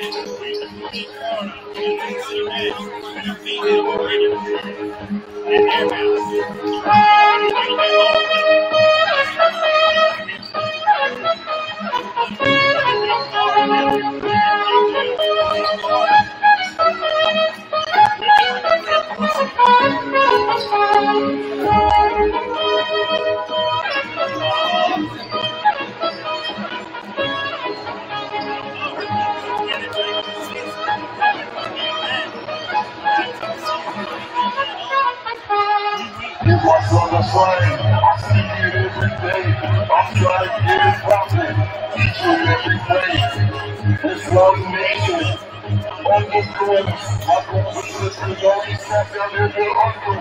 What's on the frame? I see it every day. I'm trying to get it poppin', each and every day. It's love nation. On the goals, I go for sisters, all these cats out there, they're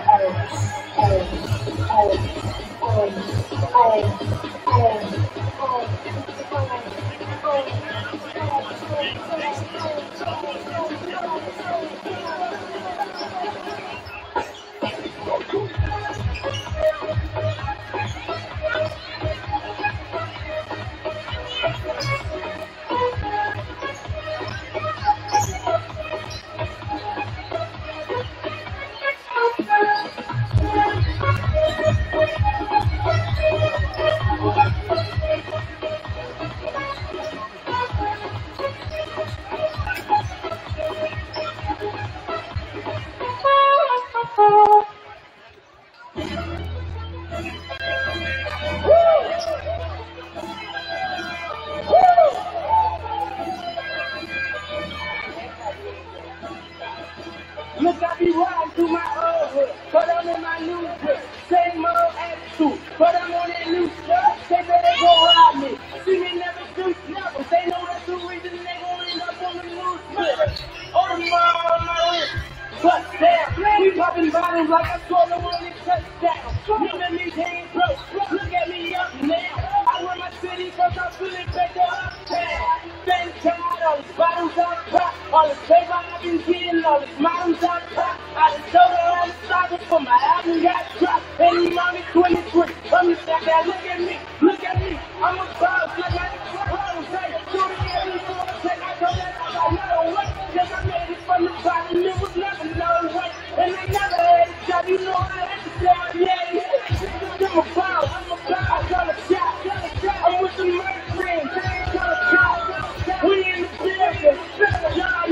Look, I be riding through my old hood, but I'm in my new hood. Same old attitude, but I'm on that new stuff. They better go ride me. See me never do nothing. They know that's the reason they gon' end up on the news clip. Oh, tomorrow on my wrist. But damn, we popping bottles like I scored the winning touchdown. Look at me, they ain't broke. Look at me up now. I run my city cause I'm feeling better uptown. Spend time on these bottles on pop. All the paper I've been getting, all these models on top. I done sold her on the side before my album got dropped. And you mommy 23. I'm just like that. Look at me, look at me. I'm a boss, like I was saying. Shooting at me for a second. I told that I no way. Cause I made it from the bottom. It was never no way. And they never had a job. You know I had to say, yeah, yeah. I'm a boss, I got a shot. I'm with the murder friends. They ain't got a job. We in the building. Y'all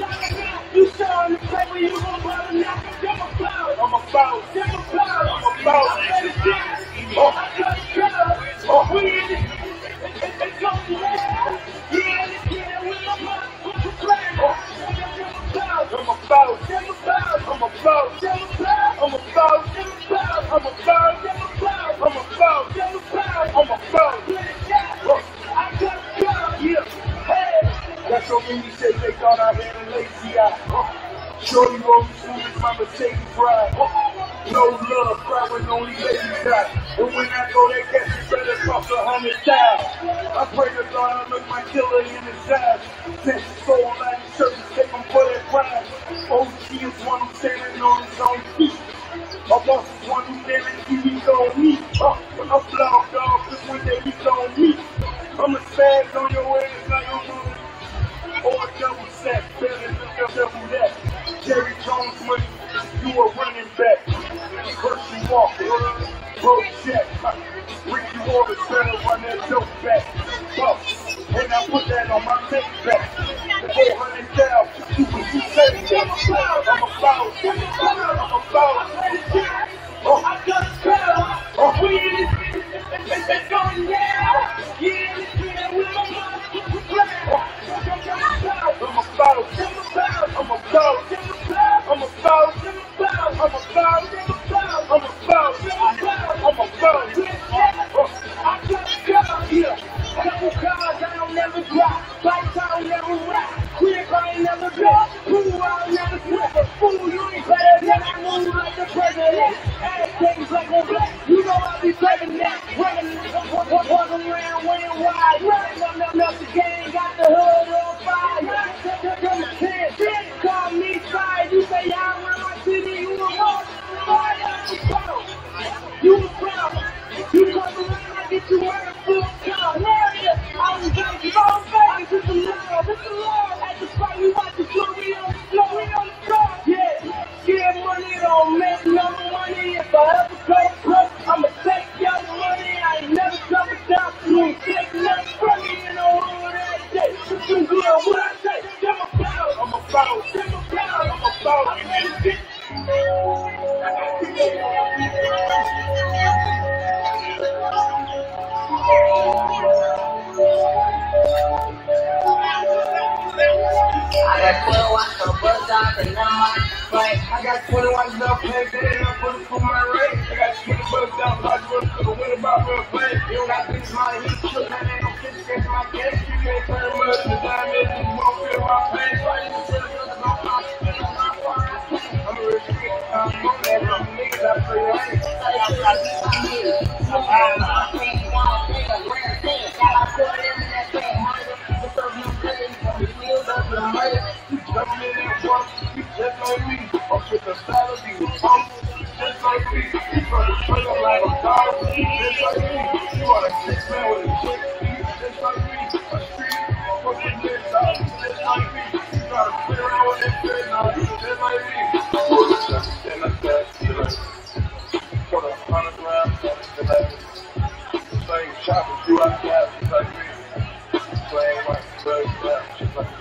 not. You showing the paper, you gon' bother now. I'm a boss. I'm a boss. I'm a boss. I'm ready to die. Oh, I got a job. Oh, we in it. It's going down. Yeah, let's get it with my motherfucking plan. I'm a boss. I'm a boss. I'm a boss. I'm a boss. I'm a boss. I'm a boss. I'm a boss. I'm a boss. I'm a boss. I got a job. Yeah. Hey. That's so many said they thought I had a lazy eye. Shorty roll me smooth as my Mercedes ride. No love, cry when only ladies die. And when I go, that cash is better cost 100,000. I pray to God I look my killer in his eyes. Since his soul line churches take him for that pride. OG is one who's standing on his own feet. My boss is one who's standing TV's on me. I'm blog dog, cause one day he's on me. I'ma spaz on your ass like I'm on. Or a double sack, better than a double that. Jerry Jones money, you a running back. Hershey Walker, Bro Jack, Ricky Waters, better run that dope back. And I put that on my neck back. 400,000, you say that. I'm a boss, I'm a boss. I got a spell, we in it, it's going down. Yeah, it's here with my motherfucking plan. I'm a boss, I'm a boss, I'm a boss, I'm a boss, I'm a boss, I'm a boss, I'm a boss. I got a job here. Couple cars I don't never drive. Bikes I don't never ride. Crib I ain't never built. Pool I don't never swim. Fool you ain't better than I move like the president. Everything's black on black. You know I be playing that. Walking around winning wide. Running up the game. Got the hood on fire. Come to 10. Call me fire. You say I run my city. You a boss. You a problem. You come around, I get you murdered for a car. I was like, oh, baby, it's the Lord at the what I say, I'm a foul in this bitch. I got 12 watts of buzz out and now my fight. I got 20 watts of play, and I'm putting for my rate. I got 20 bucks out, I just want to win about real play. You don't got this money, you shoot, and ain't no kids scratch my case. You can't turn much, the time is you won't feel my pain. Fighting the citizens of my heart, and I'm not far I came. I'm a rich kid, I'm on that, I'm niggas, I play right. Just like me, I'm with the salad, you just like me, you from the trailer like a dog, just like me, you are a 6-man with a chick, just like me, a street, with the next out, just like me, you gotta clear out with that shit now, just like me, and like that, for the 100 grams, just like me, same choppers, you out there, just like me, same white, just like me.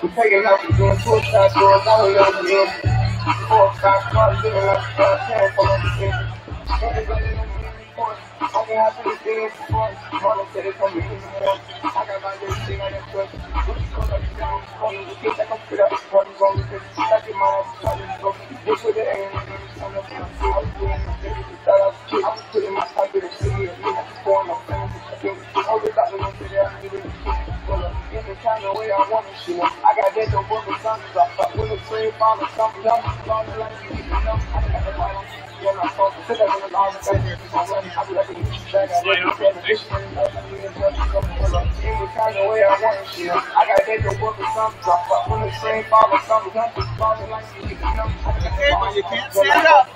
We're taking out the doing suicide doors, I don't know the end. 4 or 5 cars, living like a bad man for my end. Everybody on the report, I can have anything before. Mama said it's gonna be in the morning. I got my little thing on that truck. What you call up, down the corner, we get back up to that party, gonna be good. I get my ass started, go. This with the air, and I'm not gonna see. I was doing my thing, I was putting my time to the city, and me, I was going my family. I was about to go to the in the kind of way I want it, you know. I got that dope for the sun, so I with a free fall or something, I'm like you, you know. I got the bottle, yeah, my phone, sit up in the lawn, I be like a huge bag, I got this in the kind of way I want it, you know. I got that dope for the sun, so I with a free fall or something, I'm like you, you know. You can't stand up.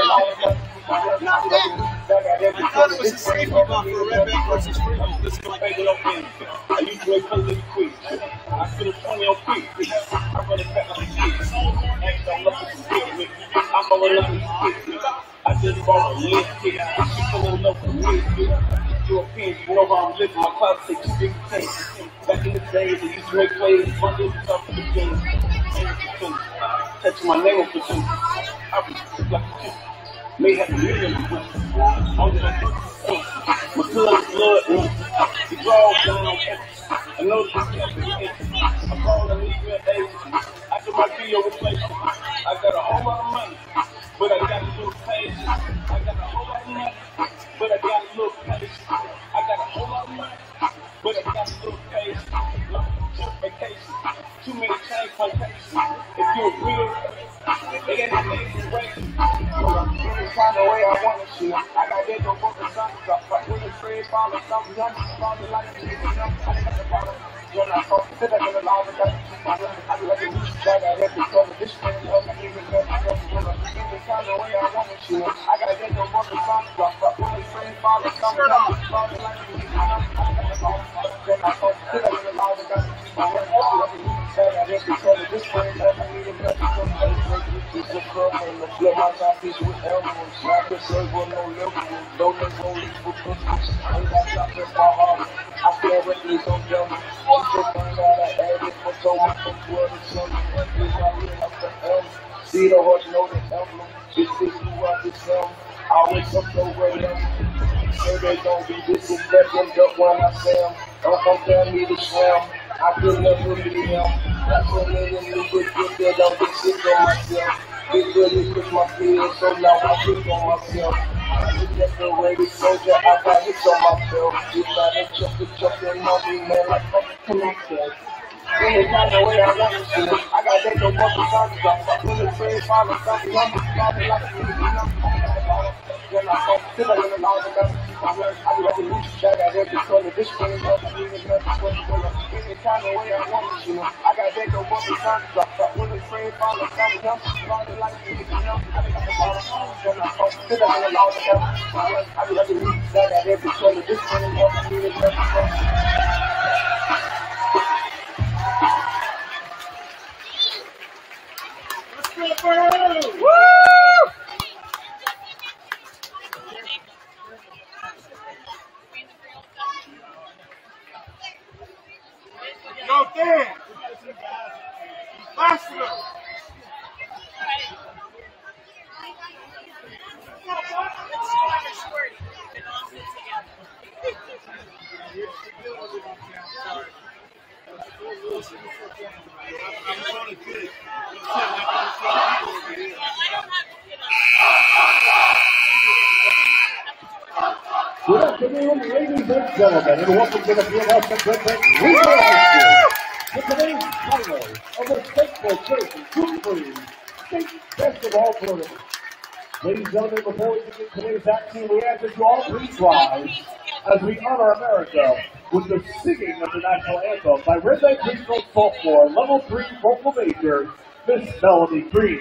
I thought it was a safety bump for Redback versus Freehold. This is like I used to play really quick. I could have 20 on quick. I run it back like a kid. I'm looking for quick. I'm a little quick. I just bought a leg kick. She pulling up for me. Europeans, you know how I'm living. My closet say 2 big things. Back in the days, I used to make plays. Monday, tough for the game. Touch my name up for 2. I was like a 2. May have a million of them. My blood, it draws down. I know this is I'm calling a legal agent. I do my video replacement. I got a whole lot of money, but I got a little patience. I got a whole lot of money, but I got a little patience. I got a whole lot of money, but I got a little patience. Just vacation. Too many chain plantations. If you're real, it ain't amazing racing. Any kind of way I want it, shit. I got that dope for the sun, so I with a free fall or something, I'm falling like a nigga, you know. I got the bottle. When I talk, sit up in the lawn, I be like a huge bag, I have to cover this thing, I'm not even going to go to any kind of way I want it, shit. I got that dope for the sun, so I with a free fall or something, I'm falling like a nigga, you know. I got the bottle. When I talk, sit up in the lawn, I be like a huge bag, I have to cover this thing, I'm not even going to go to the club and the flip my top piece with elbows. I could serve with no level. Don't let go leave for cookies. Ain't got top in my heart. I feel like these on them. I'm so fun that I added for so much of what it's on. It's not real like the M. See the horse, know the emblem. It's this who I just am. I always up so way up. Say they gon' be disrespecting up when I say them. Don't compare me to Slam. I could never be him. That's a million new good that I'm get sick on myself. It really push my feelings, so now I pick on myself. I'm a decorated soldier, I got hits on myself. If I ain't chucking on me, man, like fucking myself. Any kind of way I want it, shit. I got that dope for the sun, so I put a free fall or something, I'm falling like a nigga, you know. When I talk, sit up in the lawn, I be like a loose bag, I have to cover this thing, I'm not even going to go to any kind of way I want it, you know. I got that dope for the sun, so I put a free fall or something, I'm falling like a nigga, you know. I be like a bottle. When I talk, sit up in the lawn, I be like a loose bag, I have to cover this thing, I'm not even going to go Woo! Go Dan! Faster! Good afternoon, ladies and gentlemen, and welcome to the Field Equipment Regional High School. For today's final of the Stateful Citizen Super State Basketball Tournament. Ladies and gentlemen, before we begin today's action, we ask that you all please rise as we honor America with the singing of the national anthem by Redback Regional Sophomore Level 3 vocal major, Miss Melanie Green.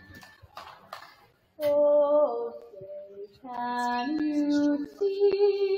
Oh, say, can you see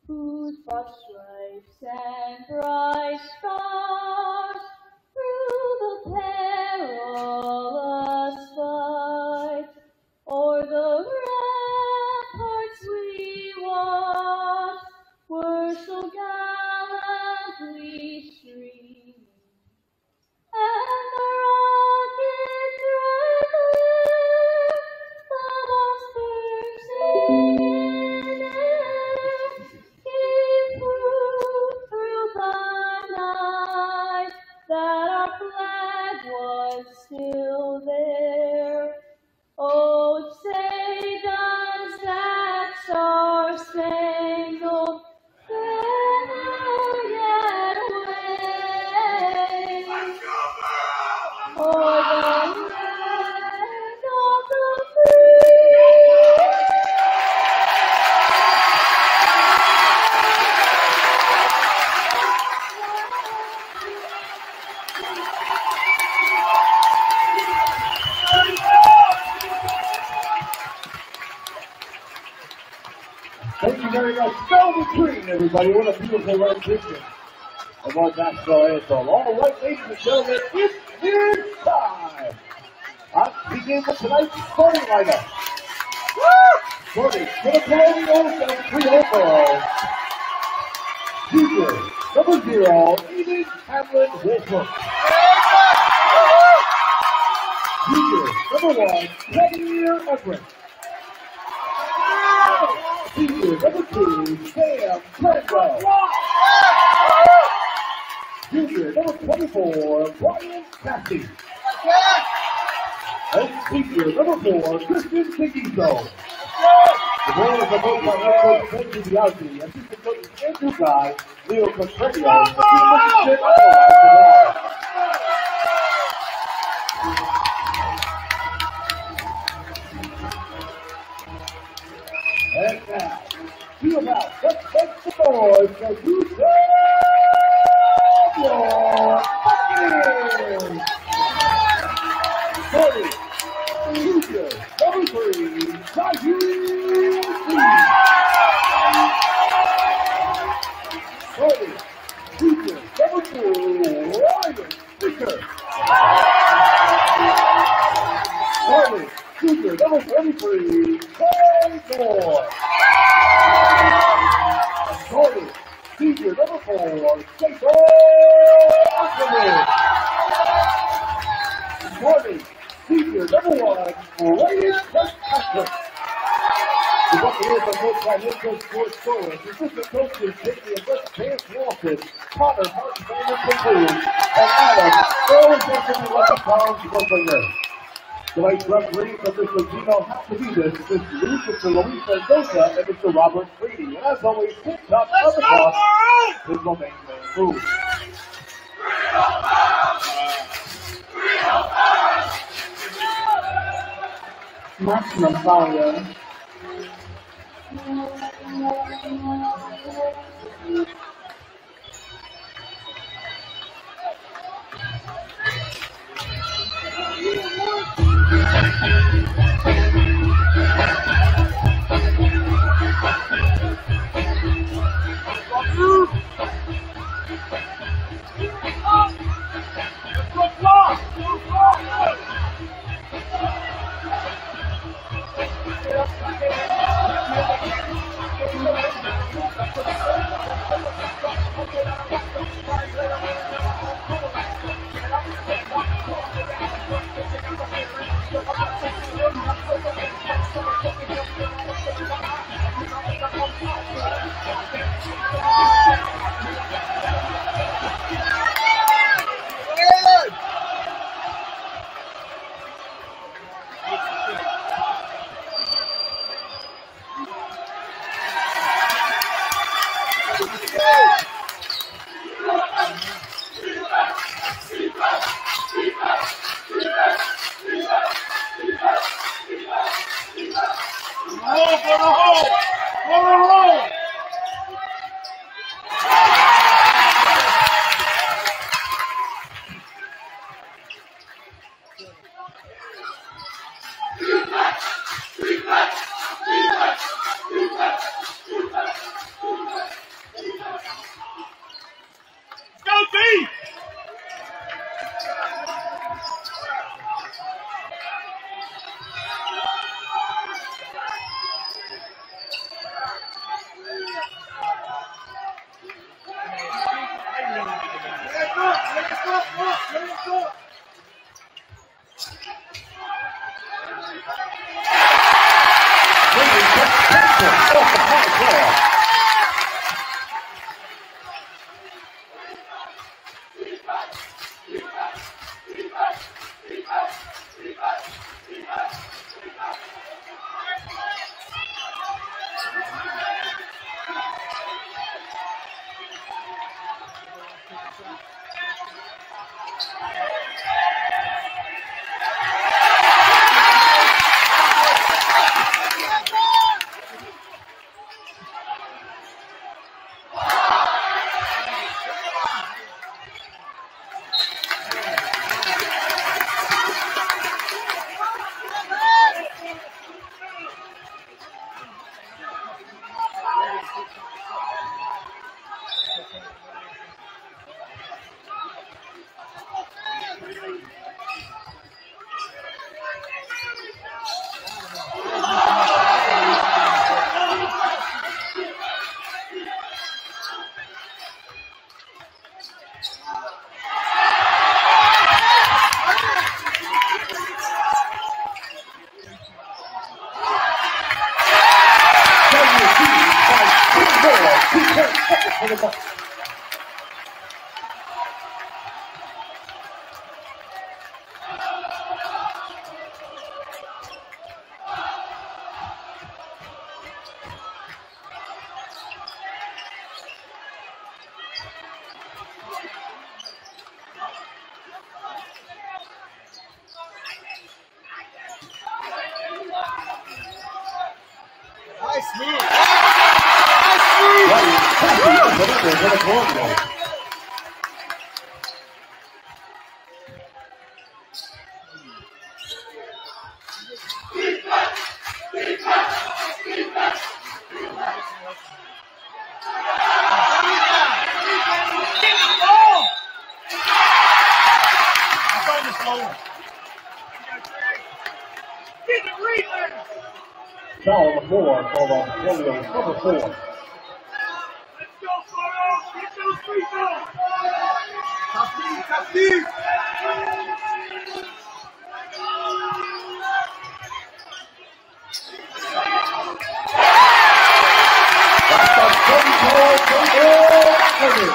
whose broad stripes and bright stars through the perilous fight o'er the ramparts we watched were so gallantly streaming, and the rockets right there, the monsters in air, gave proof through the night that our flag was still there. Oh, say does that star-spangled banner yet wave o'er the land of the free? Thank you very much. Velvet Green, everybody. What a beautiful rendition of our national anthem. All right, ladies and gentlemen, it is time. Let's begin with tonight's starting lineup. Starting for the Colonials and Freehold Boro. Junior, number 0, Eden Hamlin Wolfram. Junior, number 1, Xavier Everett. Senior, number 2, Sam Cradwell. Junior, number 24, Brian Cassie. And senior, number 4, Christian Tigiso. The Boros are both by head coach Benji Biaggi, assistant coaches Andrew Guy, Leo Contreras, and Team And now, feel about, let's make the noise for you your Buccaneers! Starting, Junior, number 3, Sajid Lee. Starting, Junior, number 2, Ryan Speaker. Starting, Junior, number 23, Clay Moore. Starting, senior, number 4, Jason Ackerman. Starting, senior, number 1, Ryan Kirkpatrick. The Buccaneers are coached by head coach George Solis, assistant coaches J.D. and Vance Walton, Connor Martin Anderson Booth, and Adam Earl Jackson and Lucky Collins Brooklyn. Tonight's referees are Mr. Gino Hasavidas, Mr. Luis Mendoza, and Mr. Robert Brady. And as always, tip top of the cross is the main man move. Maximum volume. Foul on the floor called on Boro, number 4. Let's go, Boro! Get those free throws! That's a good call from Boro.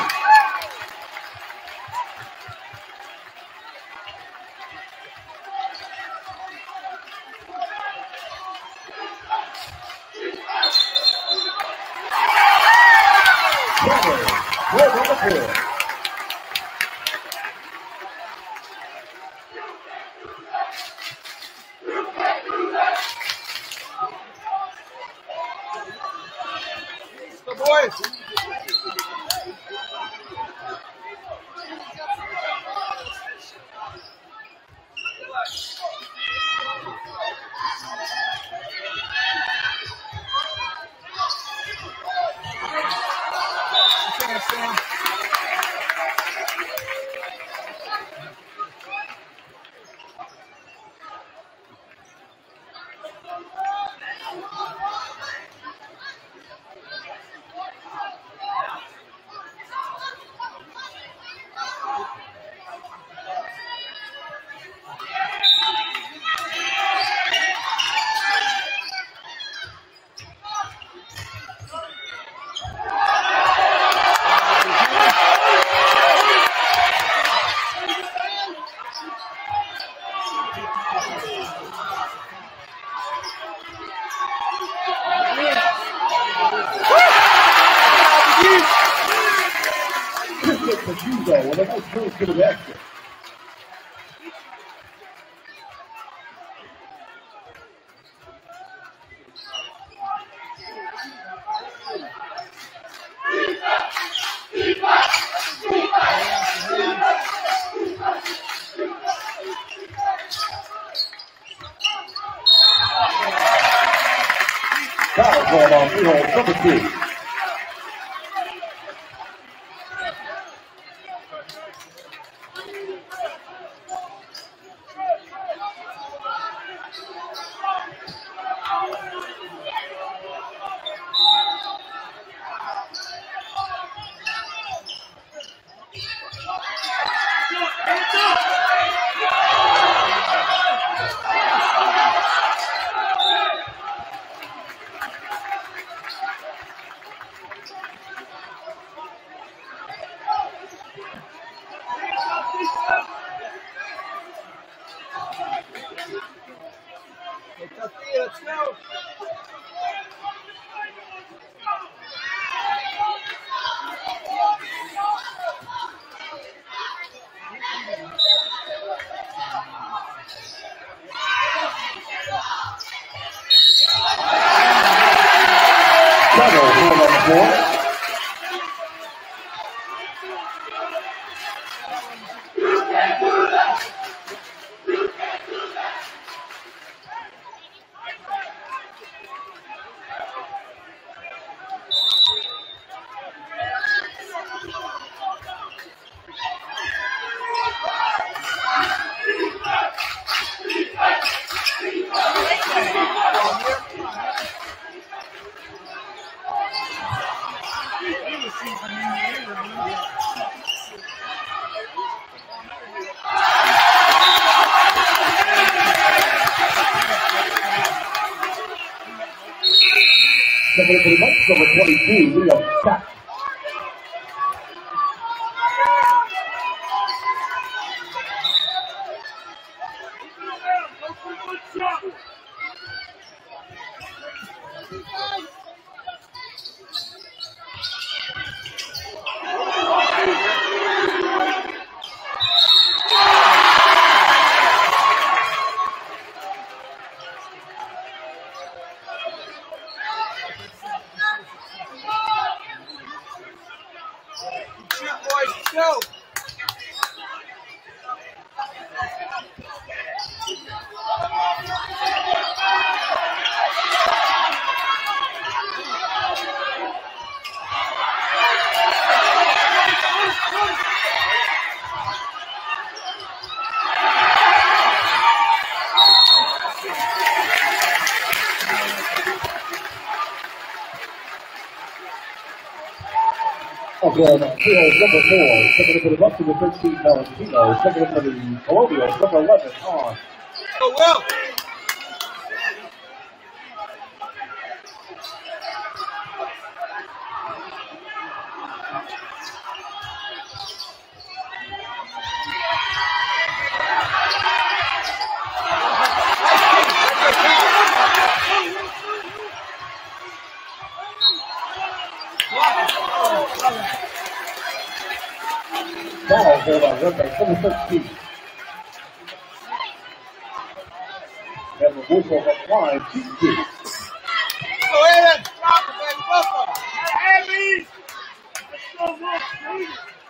Well, the nice move to the basket. Foul called on Freehold, number 2. Second for the Bucks, number 22, Leo Scott. Freehold number 4, second for the Bucks, number 13, Valentino, second for the Colonials, number 11, on. Oh, well. Ball hold on, run by number 13. And the whistle applied, 2-2. Go ahead and stop it, baby. Buffalo. Hey, Lee. Let's go, look, please.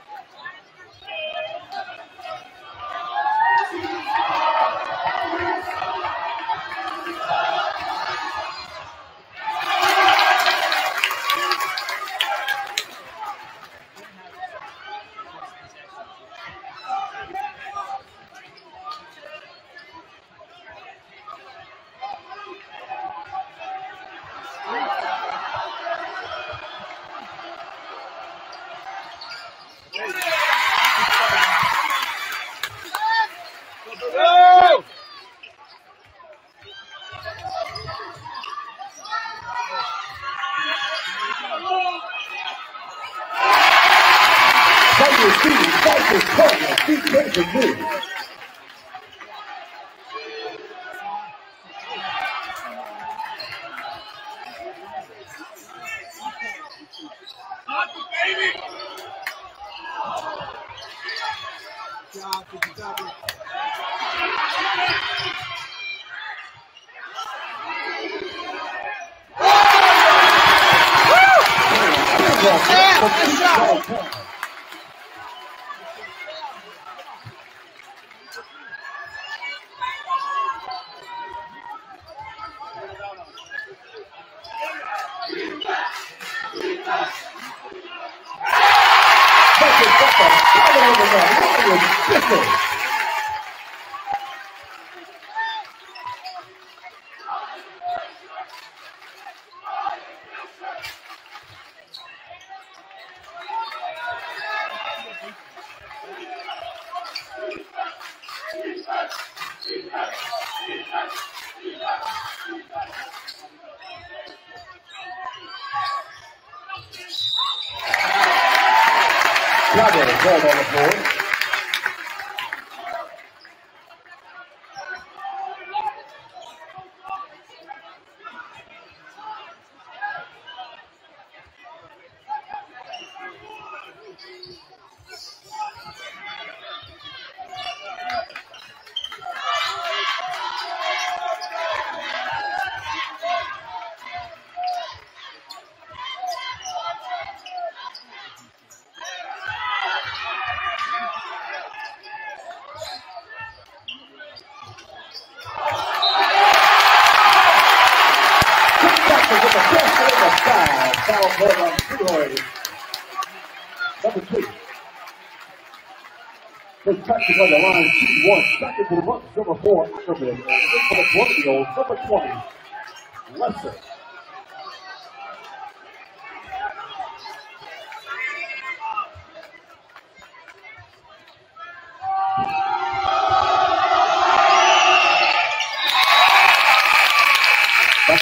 Protected by the line, 2-1. Second for the Bucks, number 4, Ackerman. And for the Colonials, number 20, Lesser.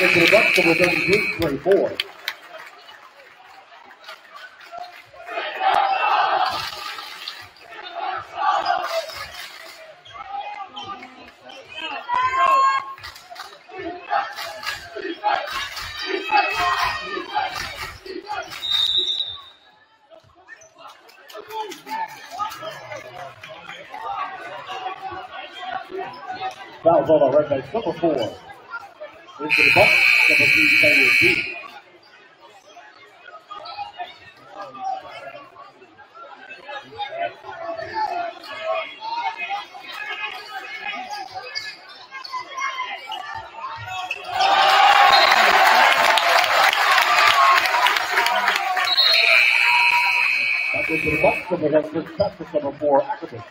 into the box number 33, Trey Moore. Fouls on the right base, number 4. Into the box, number 3, Taylor G. Back into the box, number 1, Patrick, number 4, Ackerman.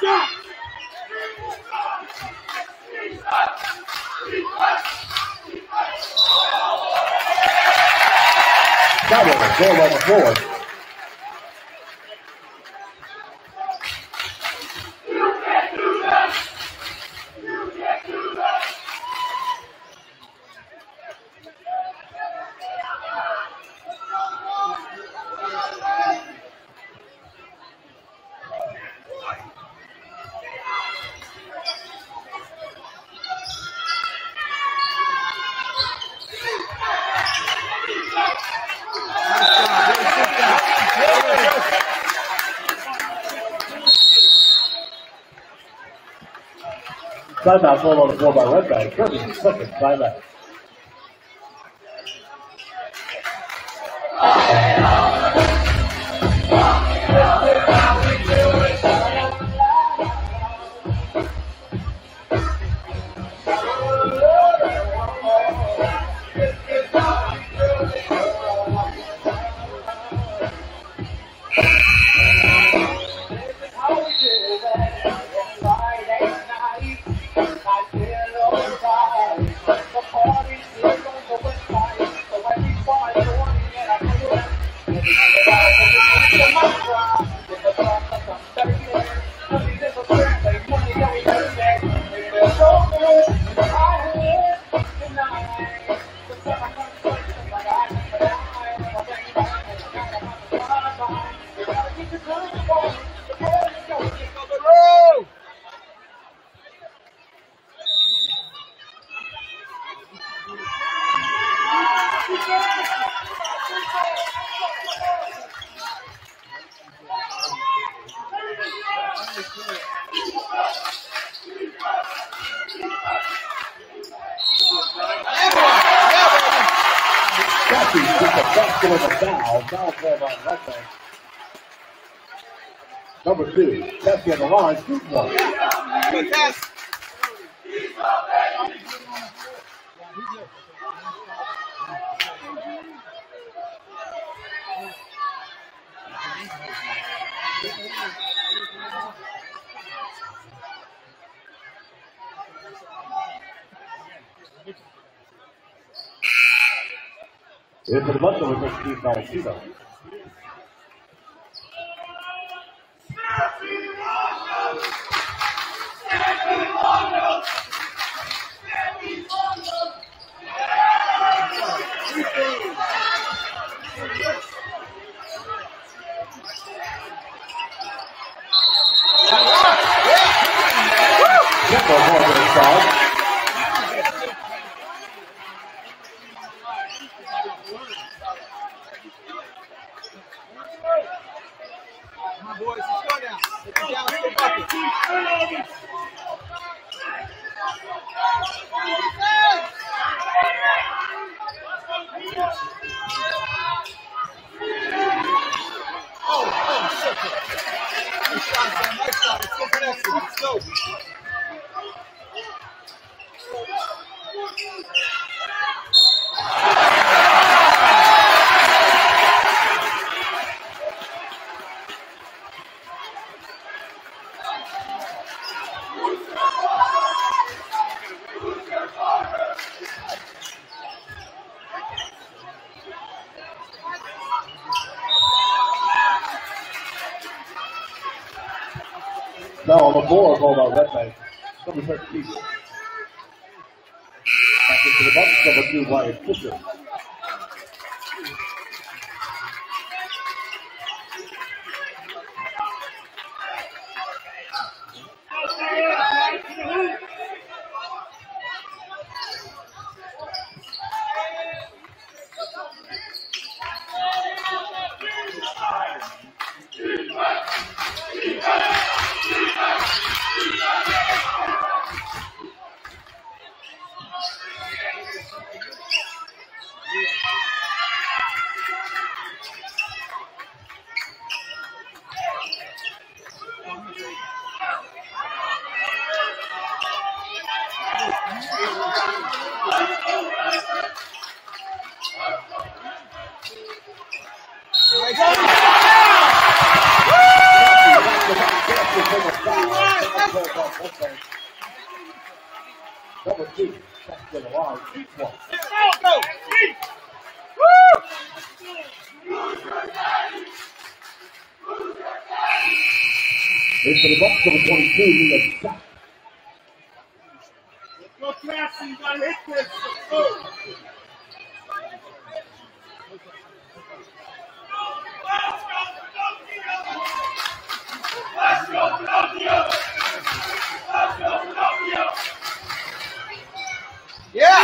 Cowboys goal on the floor. Timeout goal on the floor by Redbank. 30 seconds timeout. Number 2, Tessie on the line, shoot one. Good pass. Into the bundle with Steve Valentino. Now on the floor, goal by Redbank. Number 13. Back into the box, number 2, Ryan Fisher. Okay. Number 2, that's to the line, each one. Go! Woo! Into the box, number 22, Leah Jack. Let's go, Cassie. You gotta hit this. Let's go. Yeah!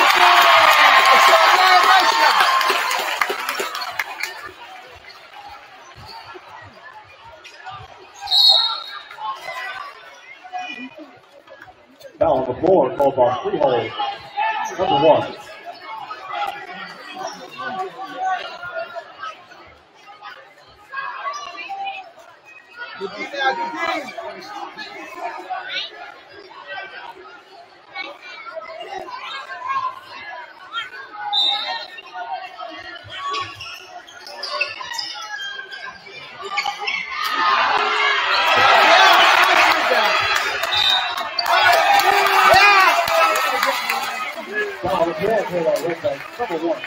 Foul on the floor, called by Freehold. Number 1. Foul on the floor, called by number 1.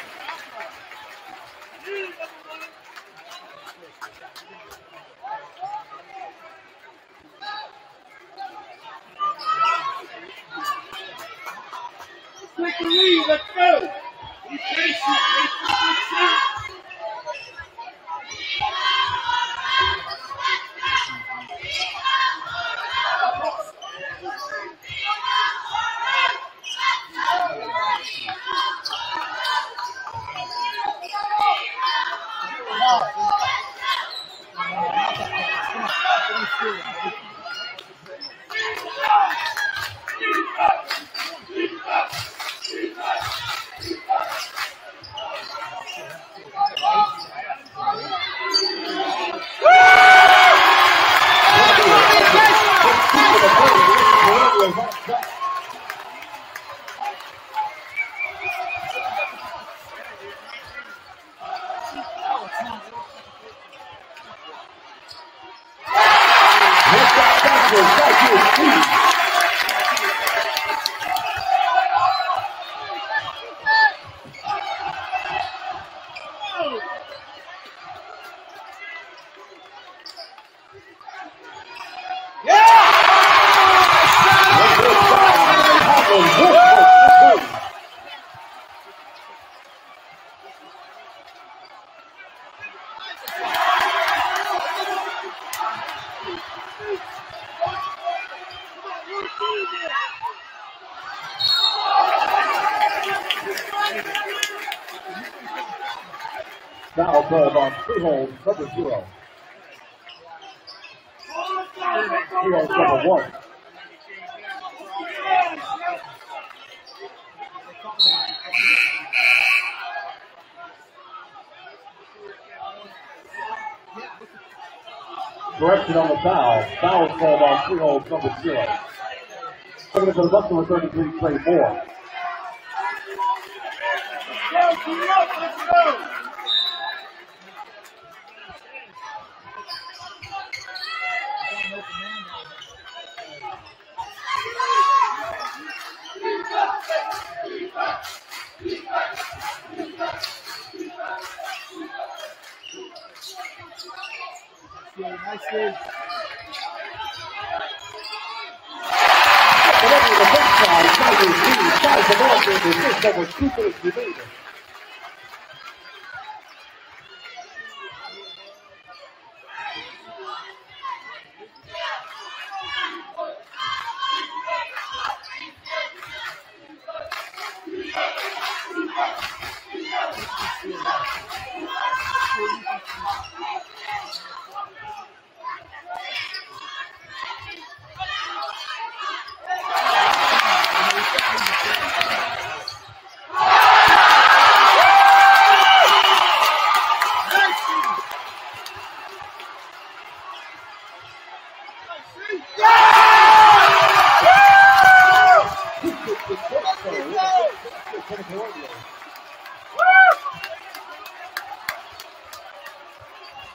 Take the lead. Let's go. Be patient. Foul called on Freehold, number 0. Freehold, number 1. Correction on the foul. Foul is called on Freehold, number 0. Coming to the box, number 33, Trey Moore. Let's go. Nice save. Whatever the big side, tries the ball to the fifth, over 2 minutes remaining.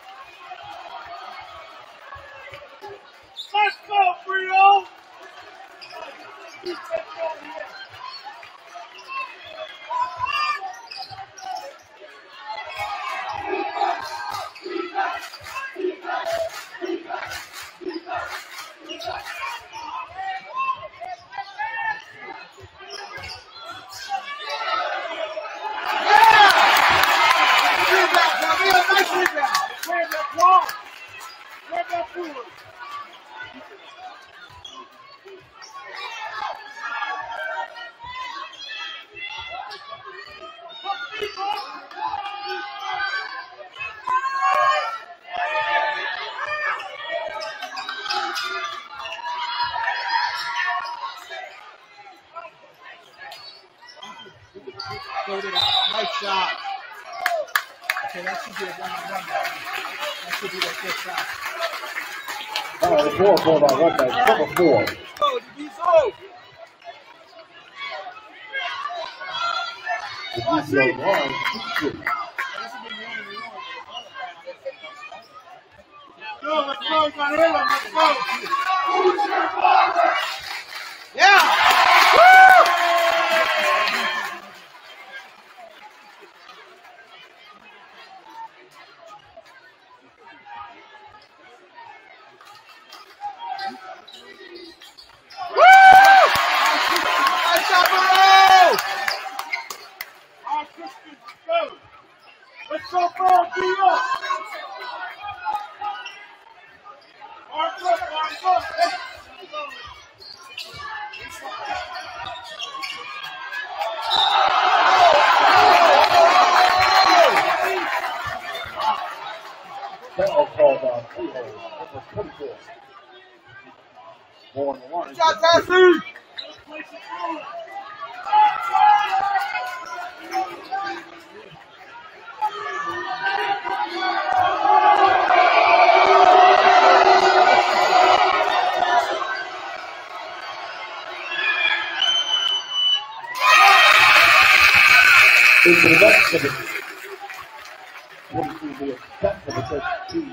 Let's go, Freehold! Nice shot. Okay, that should be a 1-1. That should be that good shot. The four for by one by number 4. Oh, he's old. The DCO line, 6-3. Go, let's go, got him, let's go. Yeah! Woo! Nice shot, Boro! All Christians, go! Let's go, Boro, be up! Foul called on Freehold, number 24. Ball on the line. Shot, Tassie! Into the next of it. 22 will set for the first team.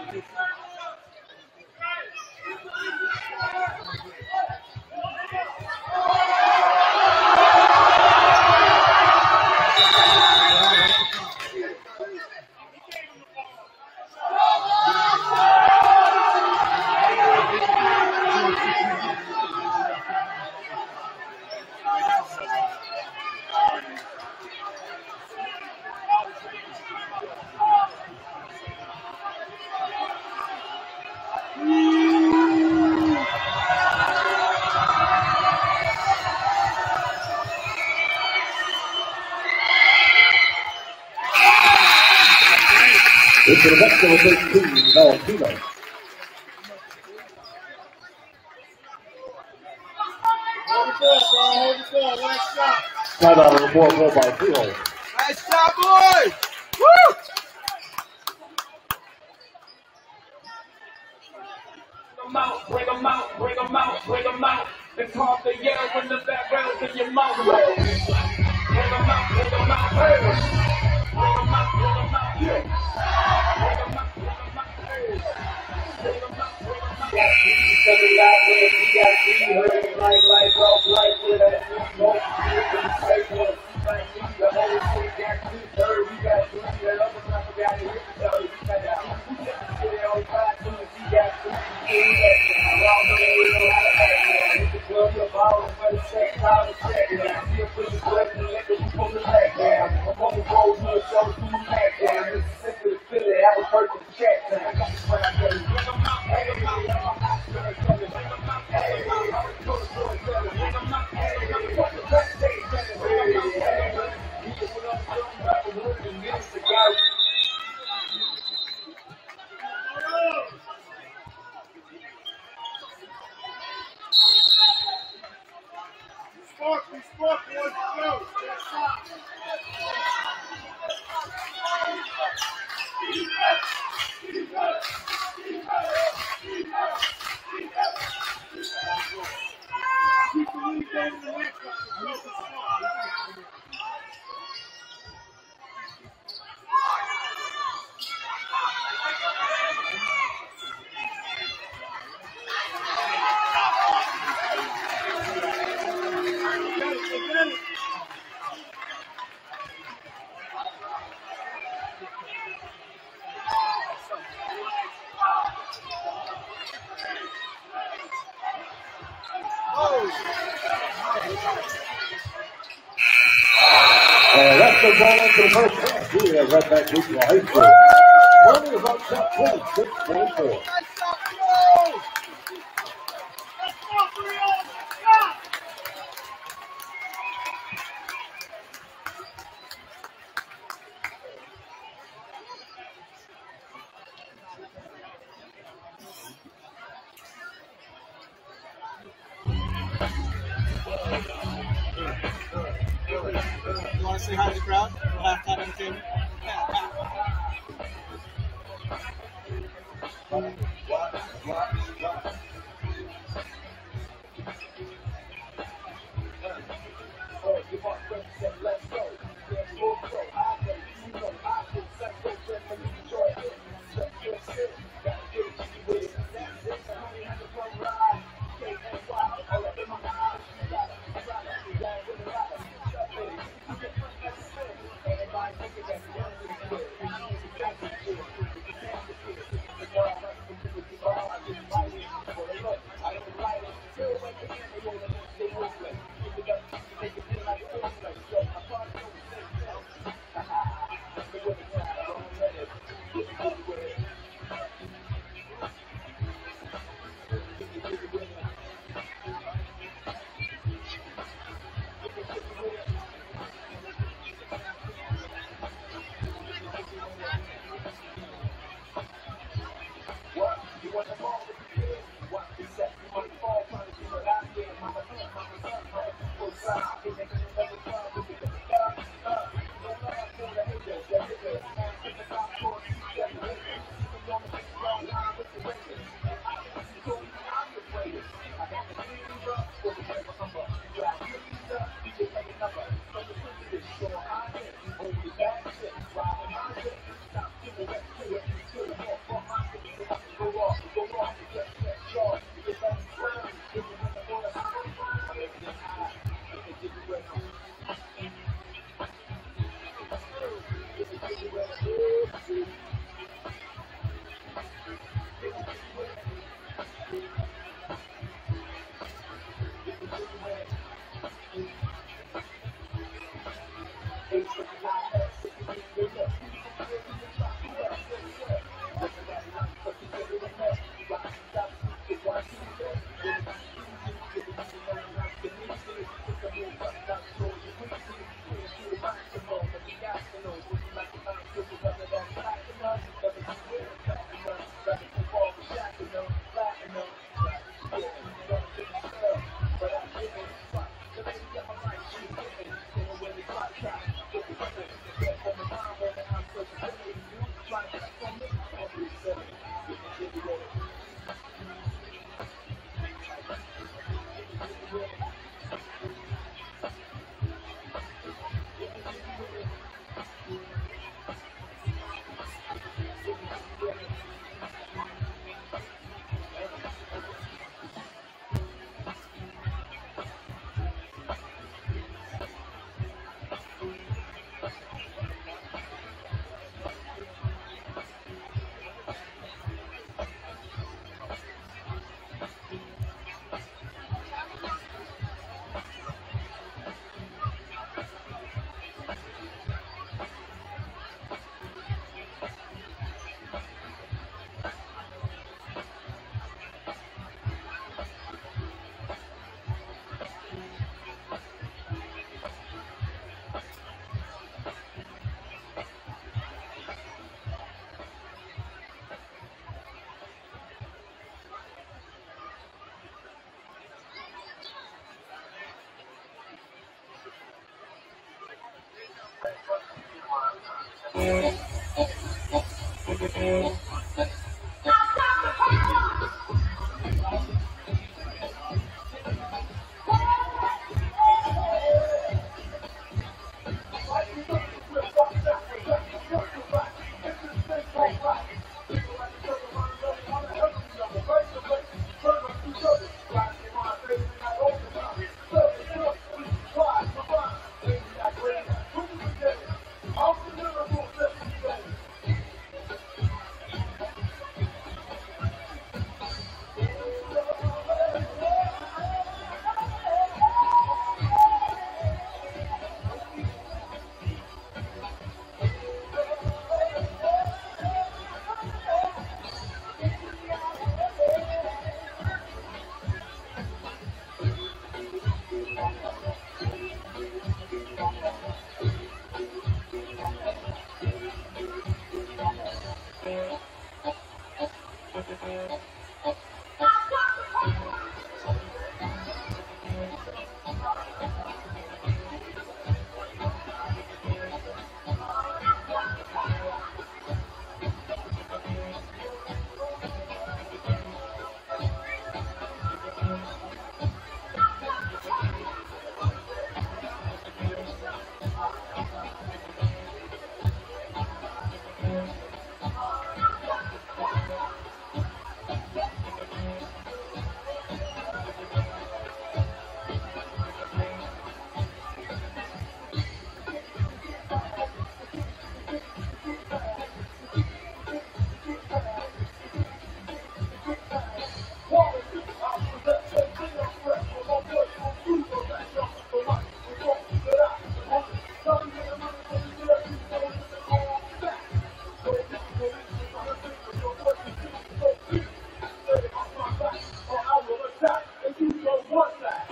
Into the next of the first team, Valentino. Side out of the ball by Freehold. Nice shot, boys! Woo! Bring them out, bring them out, bring them out. It's hard to yell when the background's in your mouth. Bring them out, bring them out, hey. Bring them out, yeah. Bring them out, hey. Bring them out, got trees coming out there, we got trees hurting like off life with that smoke. Like the whole thing got 2-3, we got 3, that other time we got it, so we got that. We got to get it on 5, we got 3, y'all know we know how to act, man. Hit the club, your ball, for the check, call the check, man. Still put the sweat and let them from the back, man. I'm on the road, hood, show to the back, man. Mississippi, Philly, have a perfect check, man. I got the plan, I tell you. That's the ball into the first half here at Red Bank Regional High School. Boro is on top 26-24. You want to say hi to the crowd? Halftime entertainment.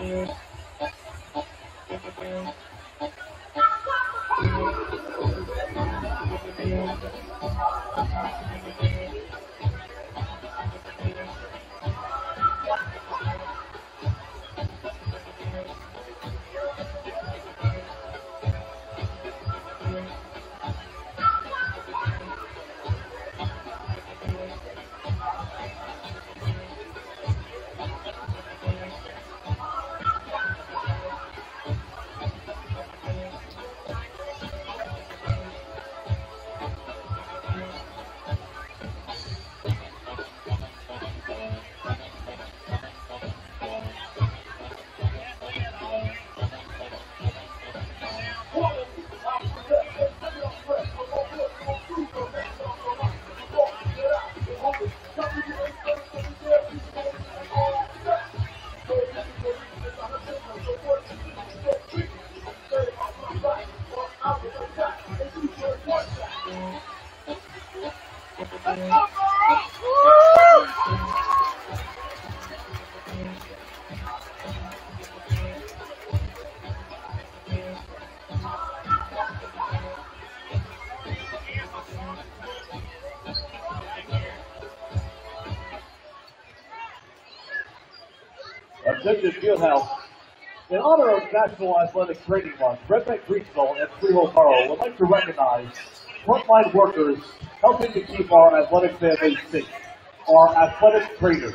Attention Fieldhouse. In honor of National Athletic Training Month, Red Bank Regional and Freehold Boro would like to recognize frontline workers helping to keep our athletic families safe, our athletic trainers.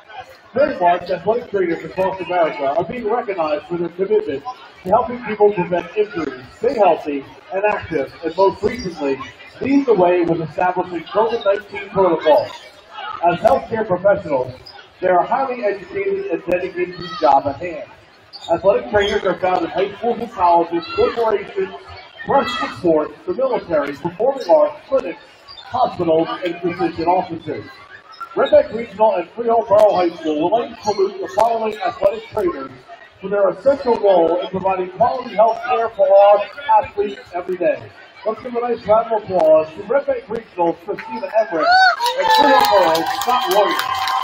During March, athletic trainers across America are being recognized for their commitment to helping people prevent injuries, stay healthy and active, and most recently, leading the way with establishing COVID-19 protocols. As healthcare professionals, they are highly educated and dedicated to the job at hand. Athletic trainers are found in high schools and colleges, corporations, freshman sports, the military, performing arts, clinics, hospitals, and physician offices. Red Bank Regional and Freehold Boro High School would like to salute the following athletic trainers for their essential role in providing quality health care for our athletes every day. Let's give a nice round of applause to Red Bank Regional's Christina Everett and Freehold Boro's Scott Williams.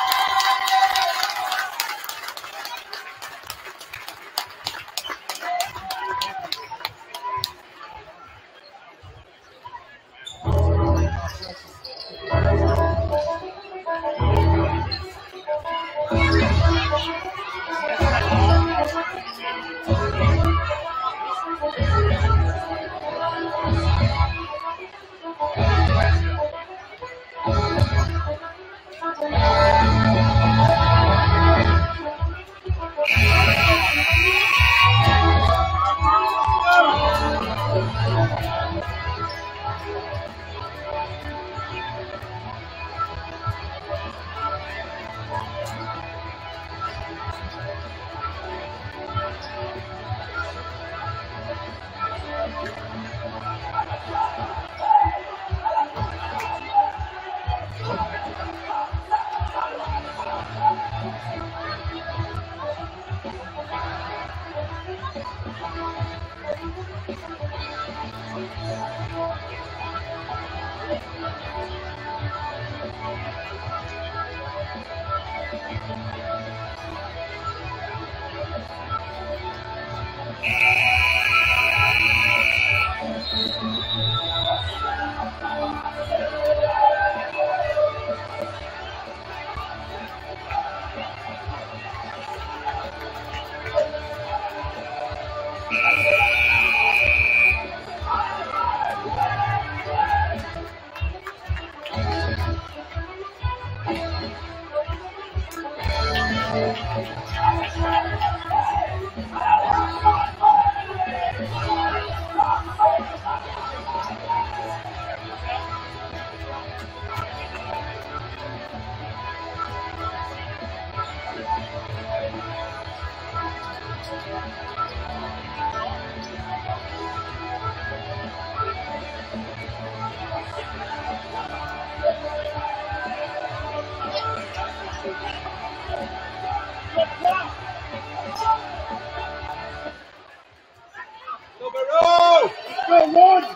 Boro! Go one!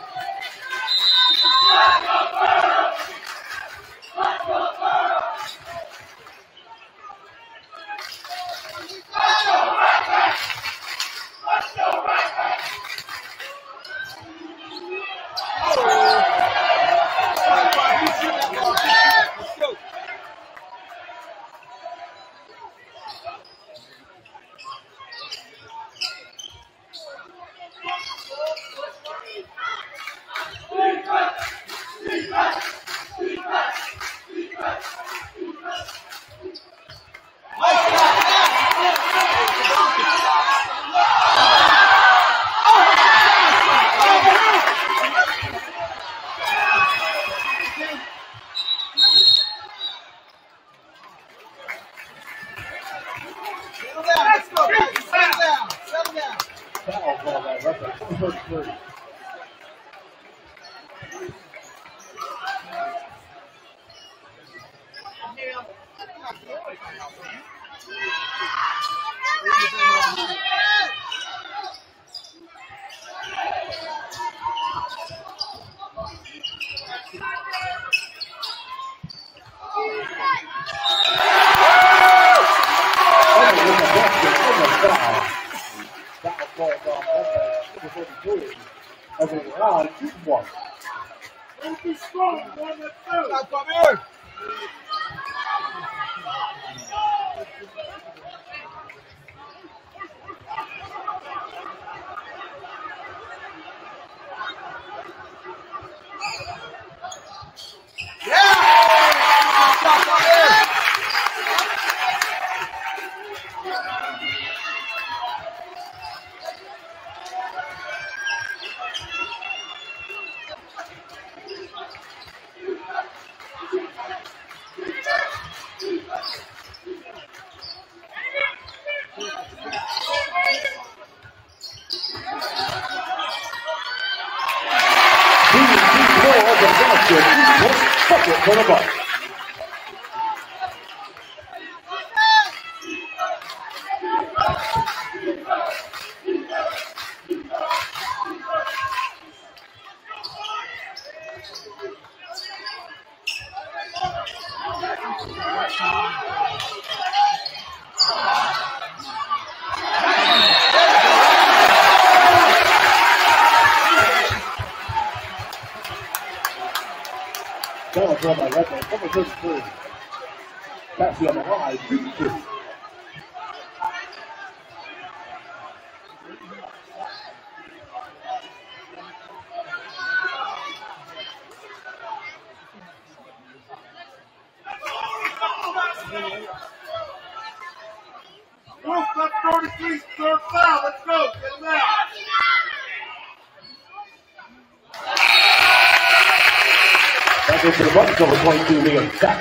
Settle down. Foul ball by Russell. 33. Over the line, 2-1. Don't be strong, boy. Let's go. Come here. Bucket for the Bucks. Ball by Redmond, number 33. Pass on the line, 2-2. Wolf, that's 33, third foul. Let's go. Get him out. That goes to the Bucks, over 22, Liam Sack.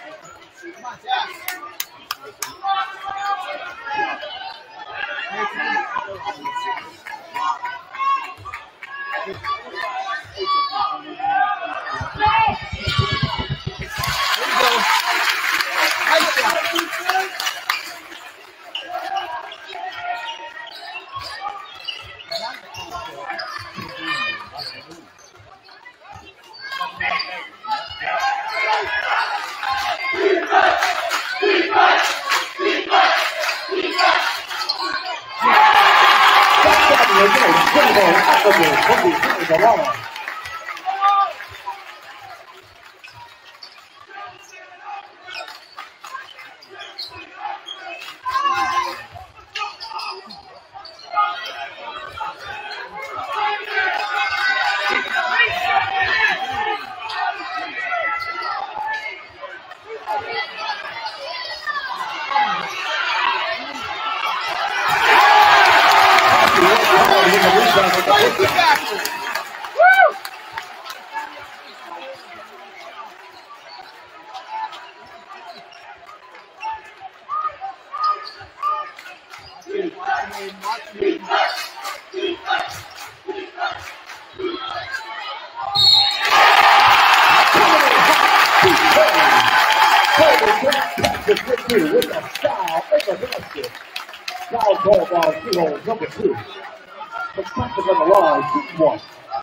With a foul, it's a basket. Foul call by Freehold, number 2. The Bucks on the line, 2-1.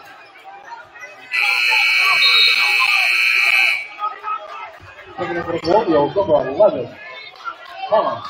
Taking it for the Romeos, number 11. Tom.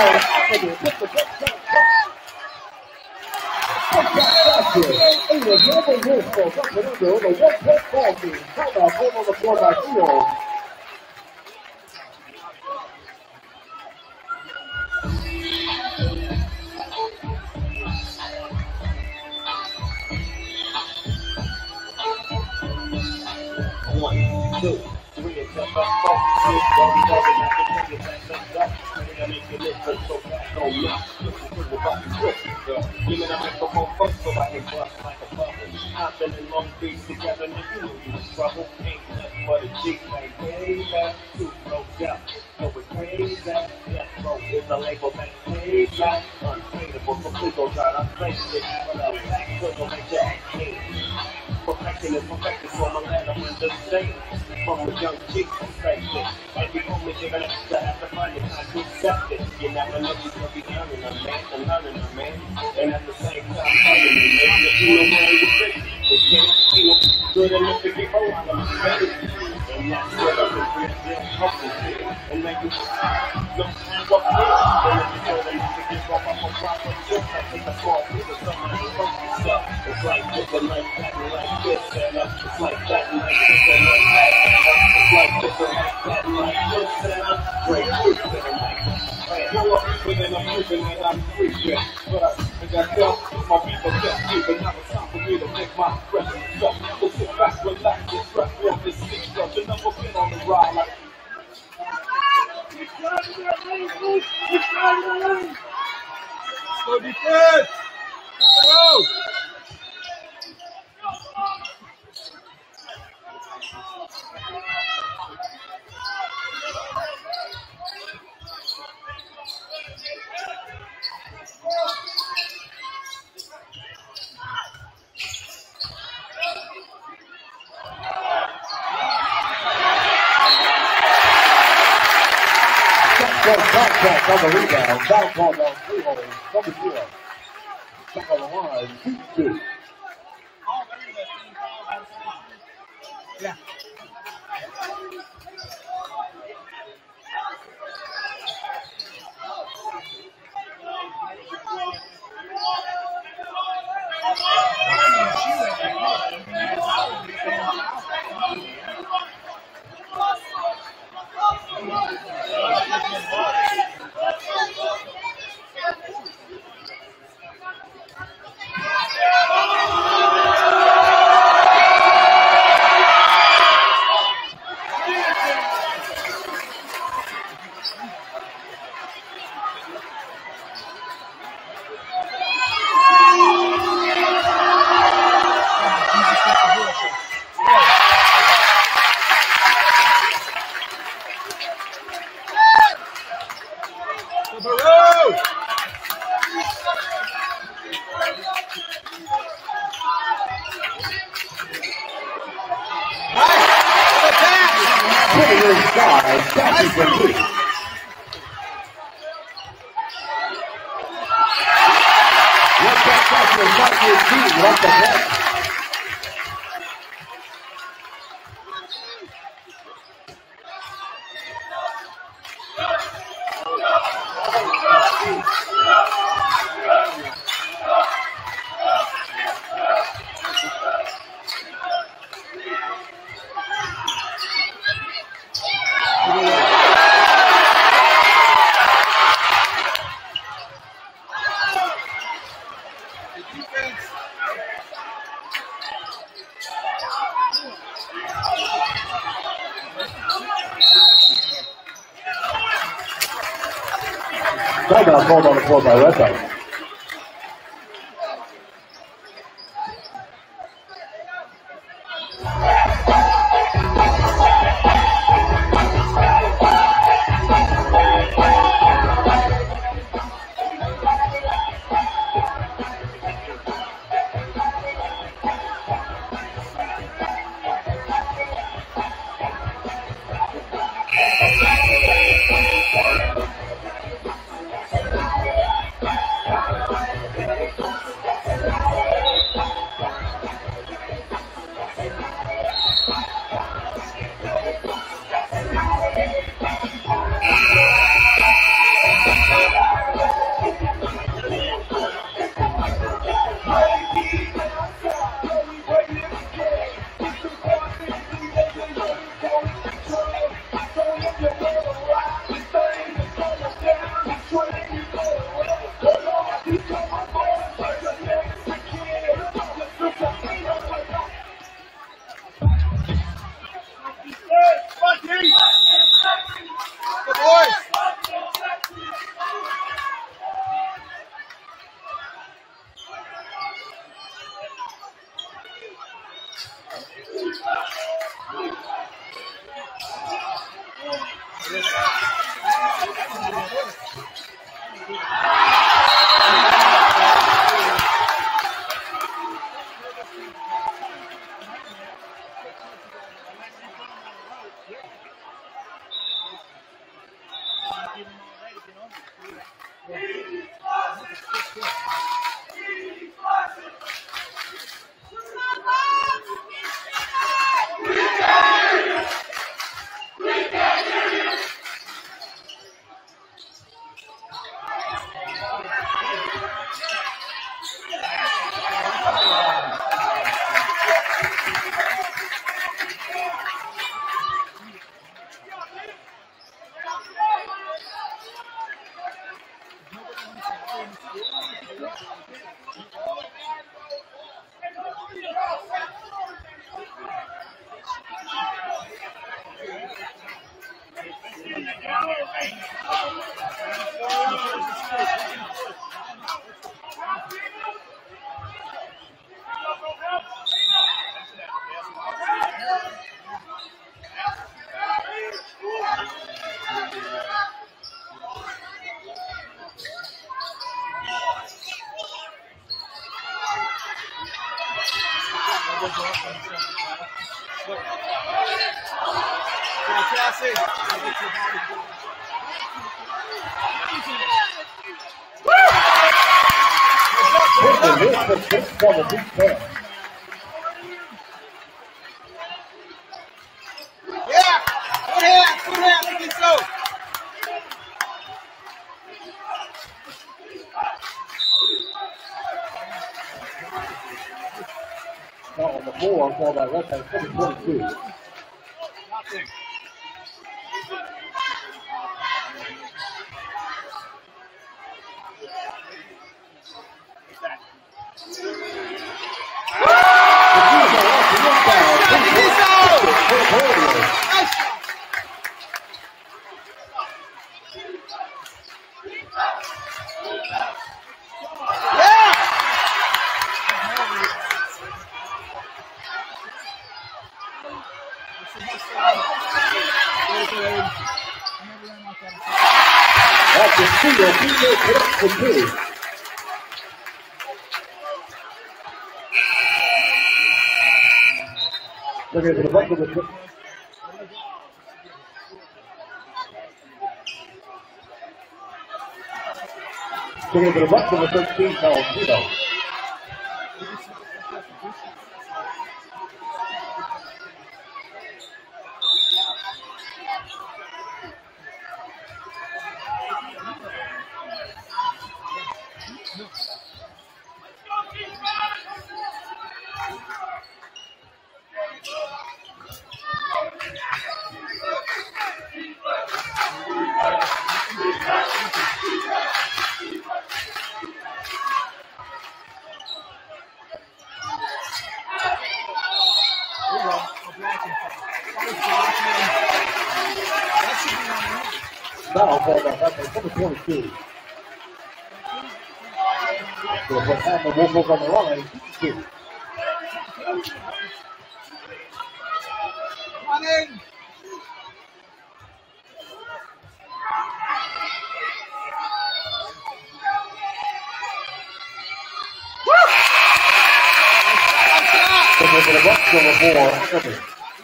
It was never wishful. Something under the one-point ball game. Timeout came on the floor by Freehold. Give me the microphone first so I can bust like a bubble. I've been in Long Beach together, and you knew you was trouble. Ain't nothing but a G like way back, too no doubt. So it's way back, yes, bro, it's a label that way back. Untrainable, so please don't try to face it. But I'm back, so don't make your act clean. Perfection is perfected, so I'ma let them understand. From a young chick perspective, every moment you're gonna have to find it, time to accept it. You never know you're gonna be learning a man, and learning a man. And at the same time, telling me, man, that you know where you're fitting. It can't, you know, good enough to get home, I'm ready. And that's what I've been real comfortable. And then you know what it is. And then you tell them to get off of a proper trip. I take a fall through the summer and work yourself. It's like this and like that and like this and it's like that and like this and like that and it's like this and like that and like this and great truth and like that. Grow up within a moving and I'm preaching. But I got my people kept keeping. Now it's time for me to make my presence stuff. So sit back, relax, and stress off this seat stuff. And never been on the ride like Go defense! Go! Contact on the rebound. Foul called on Freehold. Number 0. Back on the line. 2-2. Yeah. Boro! Timeout called on the floor by Red Belt. Now on the floor, called by left by 7-22. That's a single, for two. Looking at the bucket of the looking at the bucket of the 13 called Tito. Now called by number 22. So what happened, we'll move on the line. Two. Come on in. Looking at the box number 4.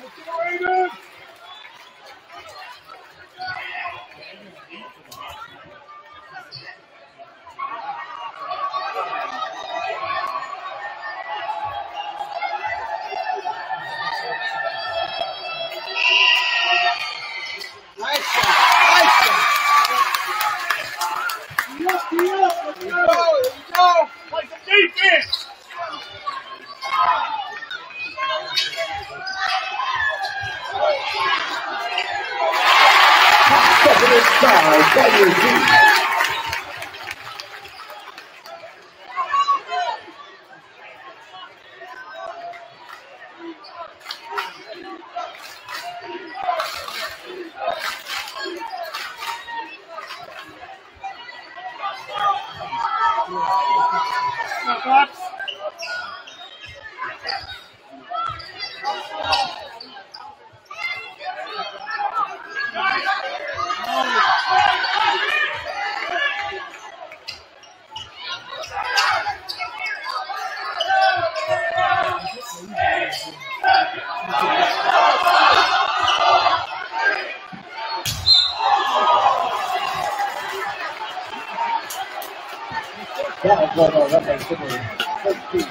That was one up by 13.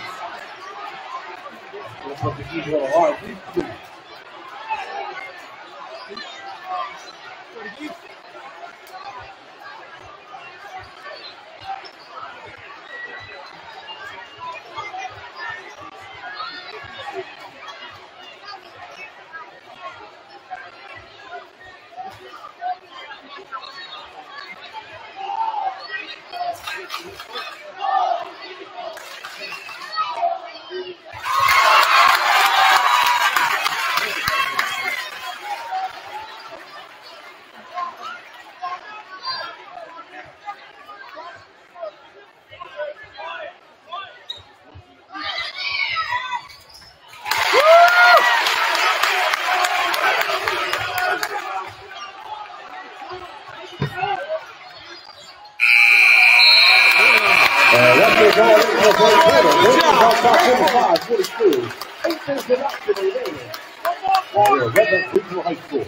We'll put the key to a hard. 42. 8 minutes of action remaining. Here, Redlands Regional High School.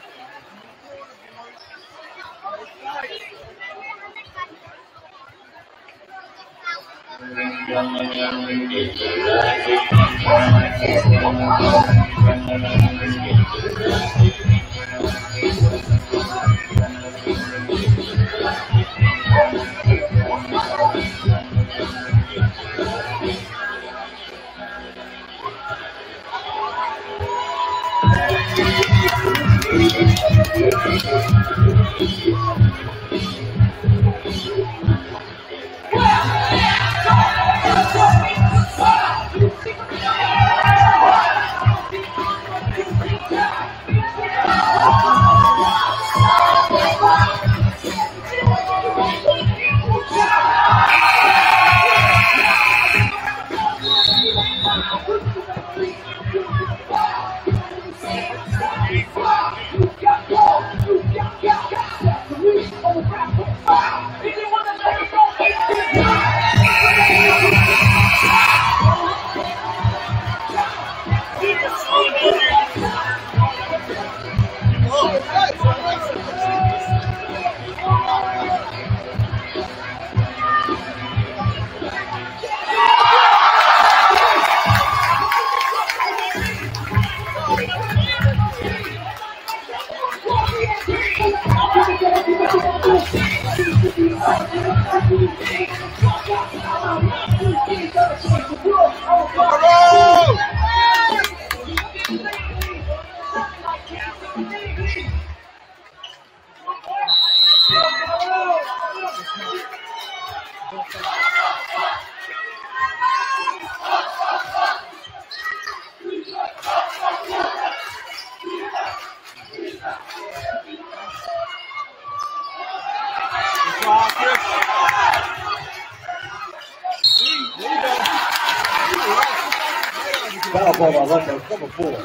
Foul ball by Redlands, number 4.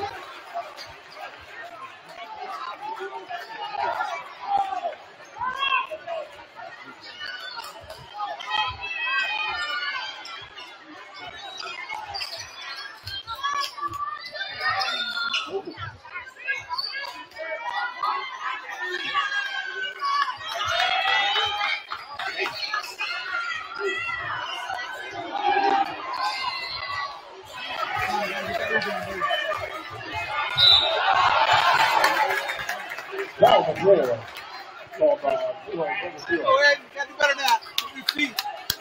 Foul by Boro. Ball by Freehold, number 0. Go ahead, you got to do better than that. Put your feet.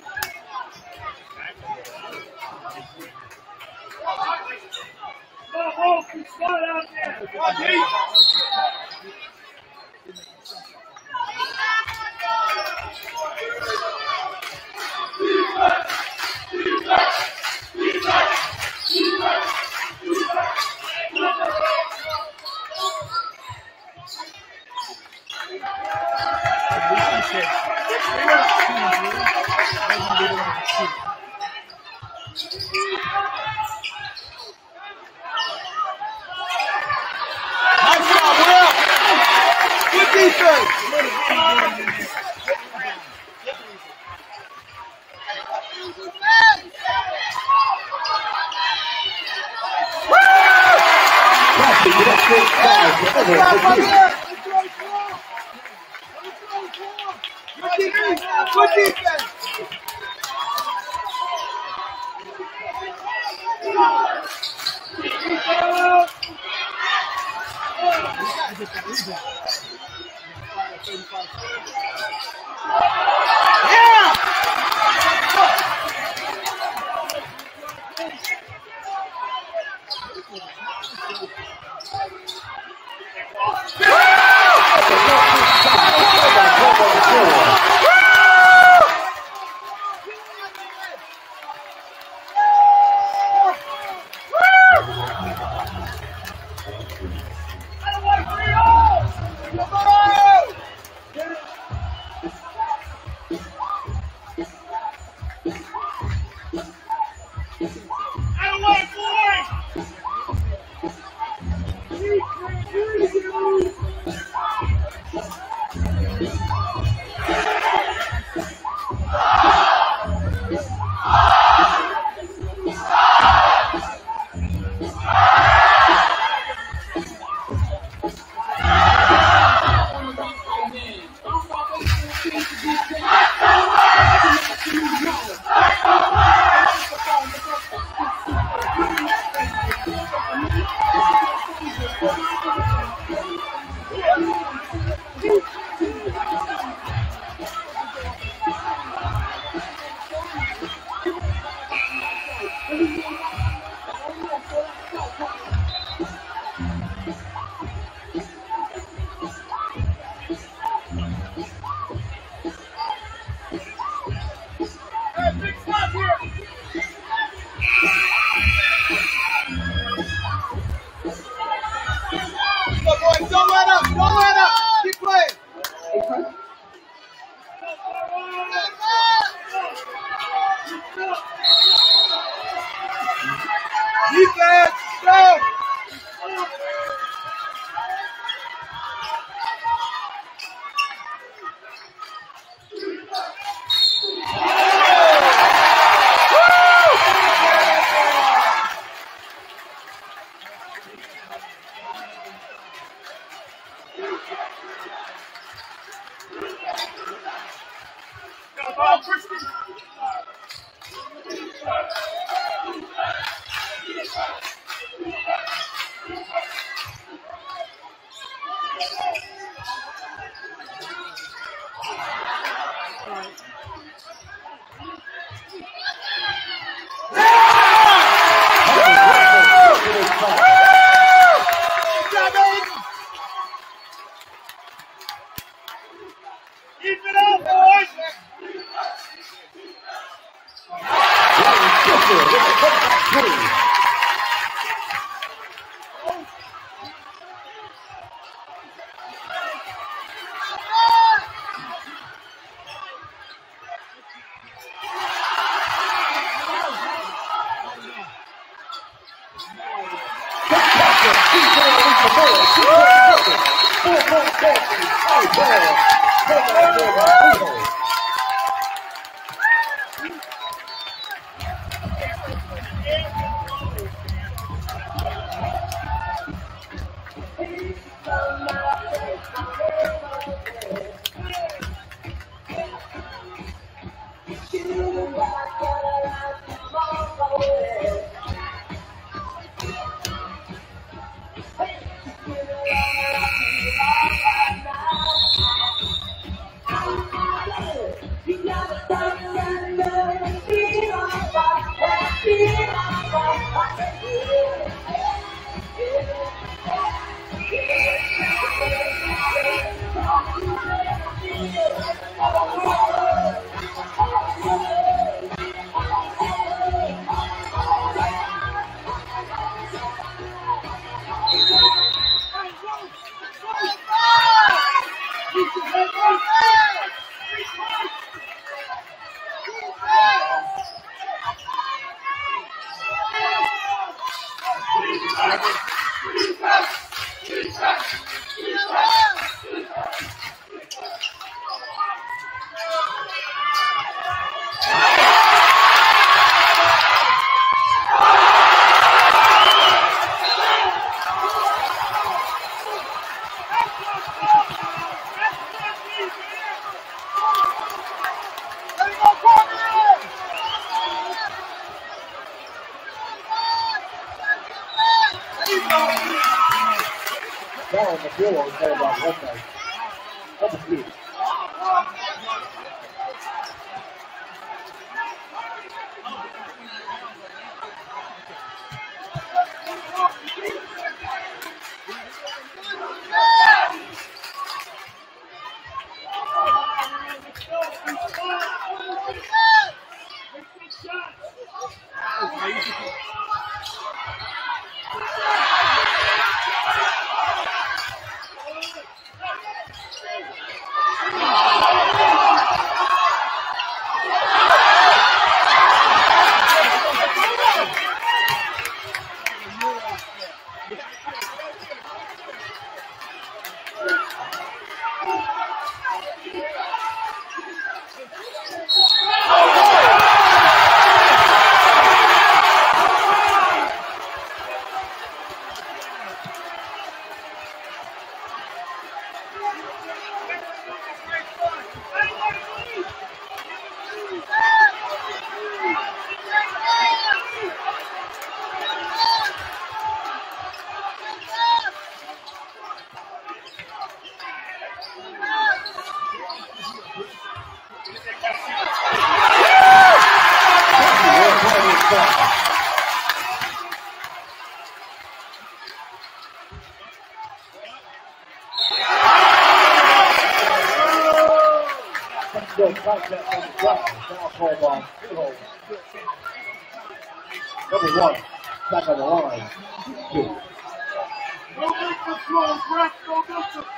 Nice job, Will. Good defense. Good defense. Defense, go! Down the Boro is headed on one night. Number 2. Still contact on the ground. Foul called on Freehold. Number 1, back on the line. 2. Go make the throw, Brett. Go make the throw.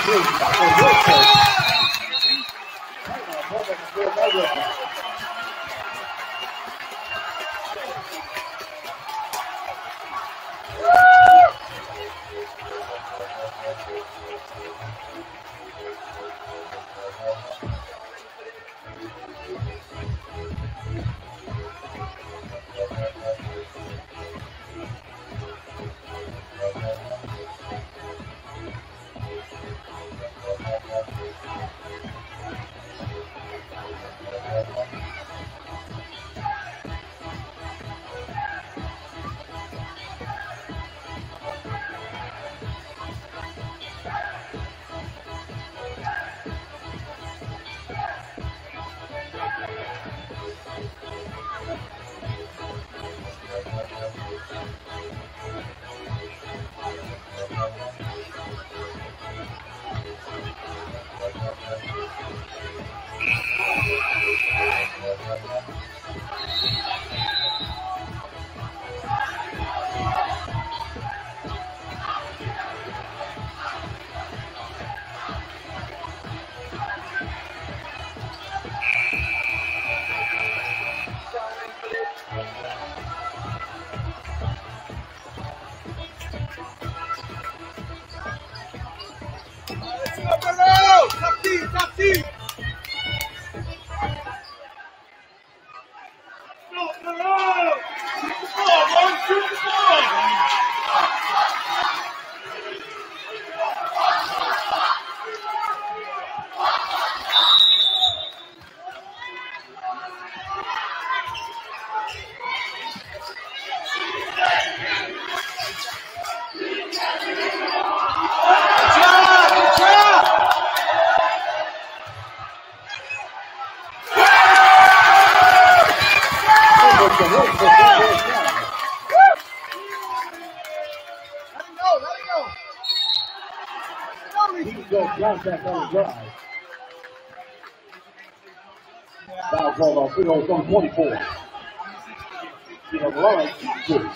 Contact on the drive. Foul called on Freehold on 24. You know, the line, 2.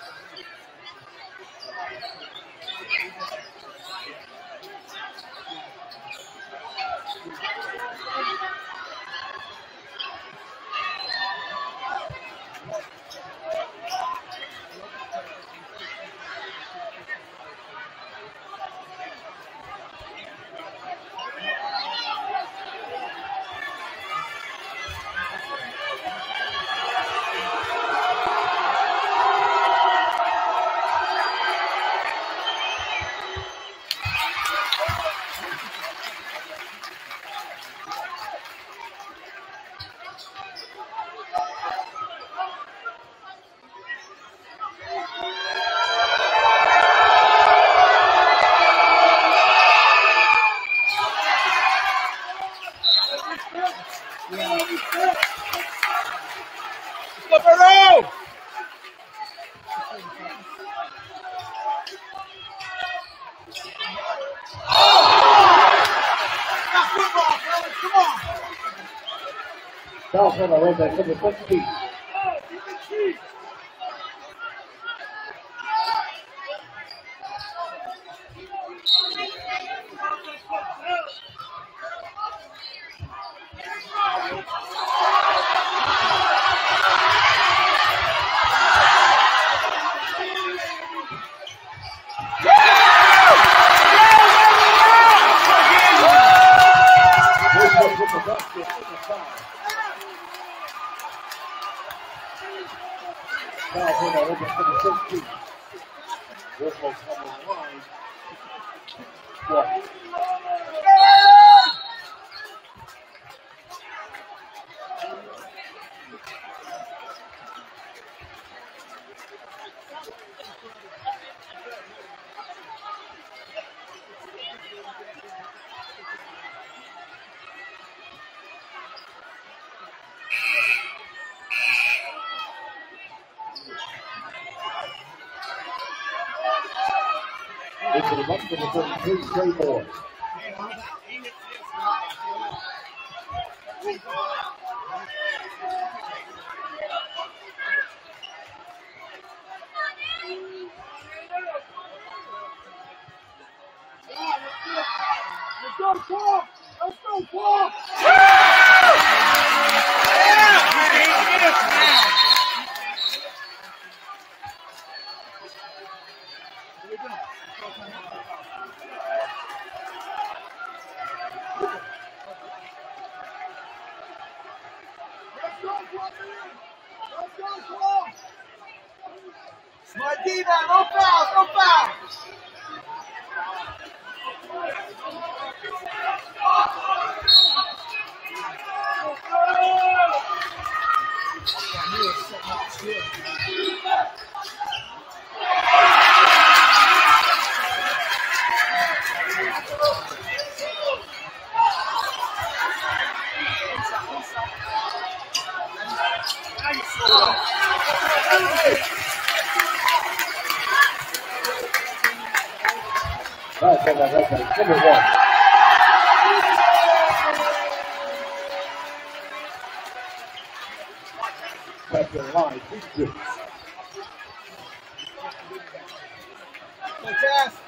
Boro! Foul called on right back to the 16. Into the bucket of the 33 straight board. go, Paul! Let's go, Paul! Smart D now, no fouls, no fouls! Number 1. Back to the line, 2-2. Fantastic.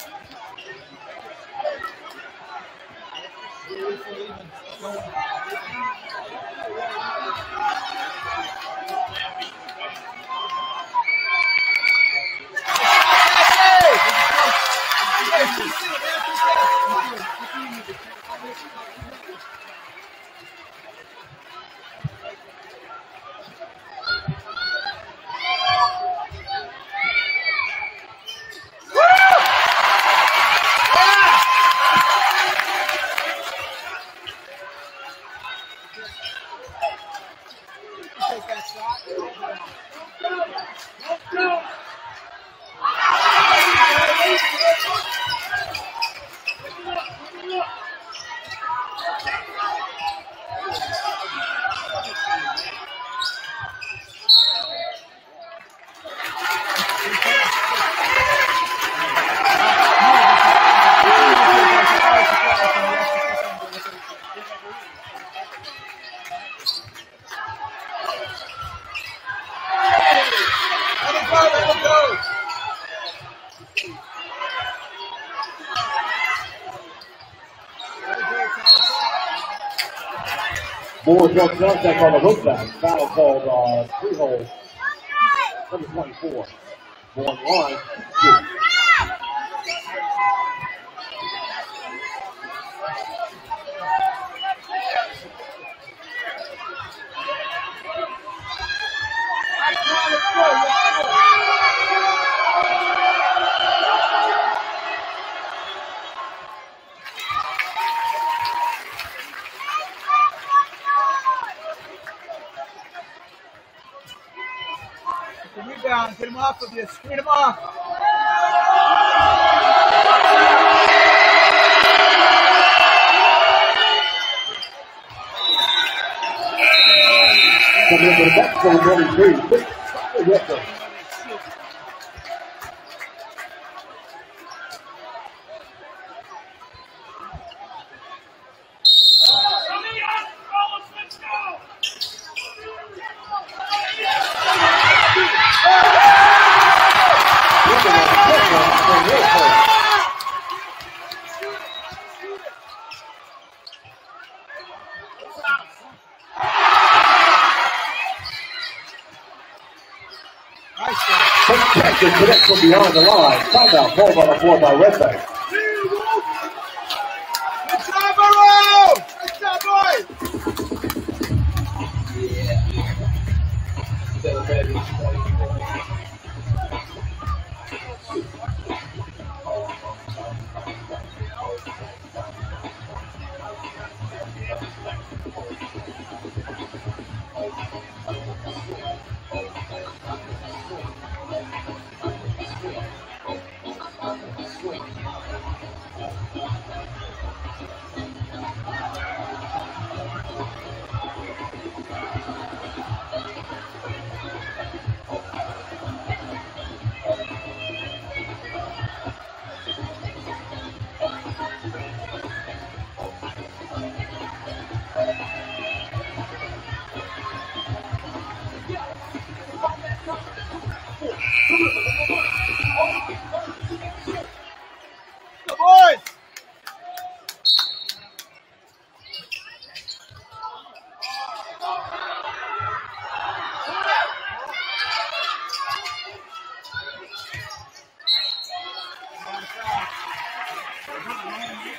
Boro drug contact on the look back. Foul called on Freehold. Number 24. Going line. 2. Rebound, get him off of you, screen him off. Coming into the back for 23. Yes, connect from behind the line. Timeout called on the floor by Red Bank. Good job, Boro! Good job, boys!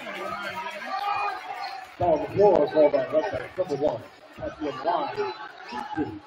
Ball on the floor, ball by left side, number 1. At the line, 2-2.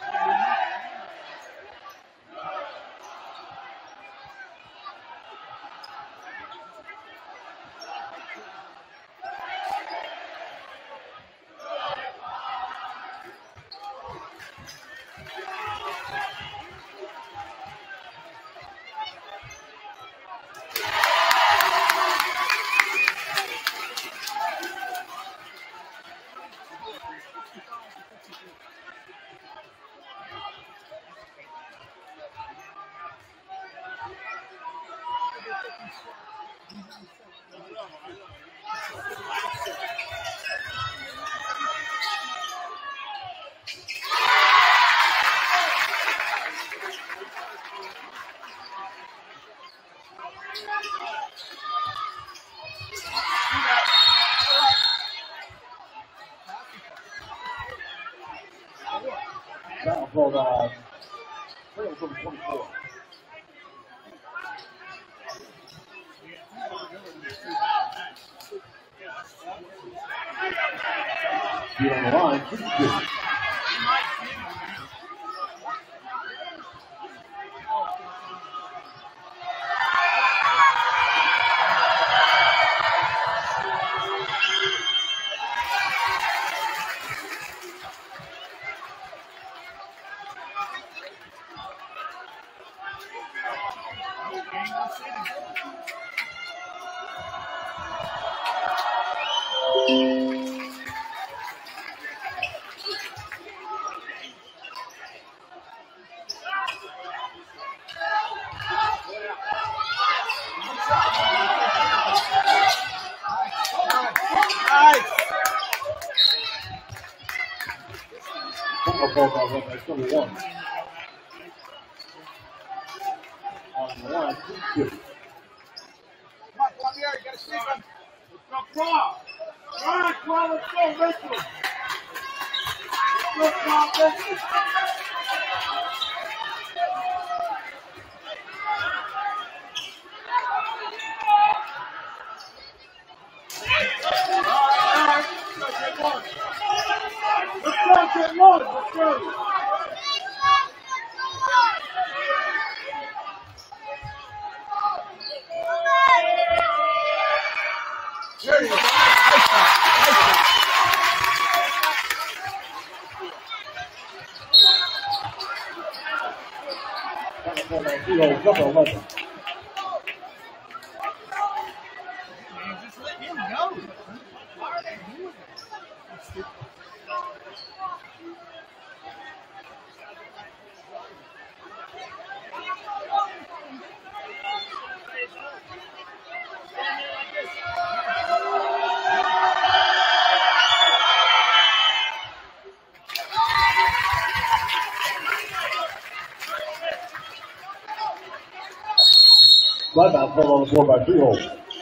Now called on Freehold from 24. Speed on the line, 2-2. Football ball by left side, number 1. On the line, 2-2. Come on here, you gotta sneak him. Let's go, Claw. All right, Claw, let's go, Mitchell. Let's go, Claw, Mitchell. Let's go. There you go. Freehold, number 11. Just let him go. Why are they doing this? Right now, throw on the floor by Freehold.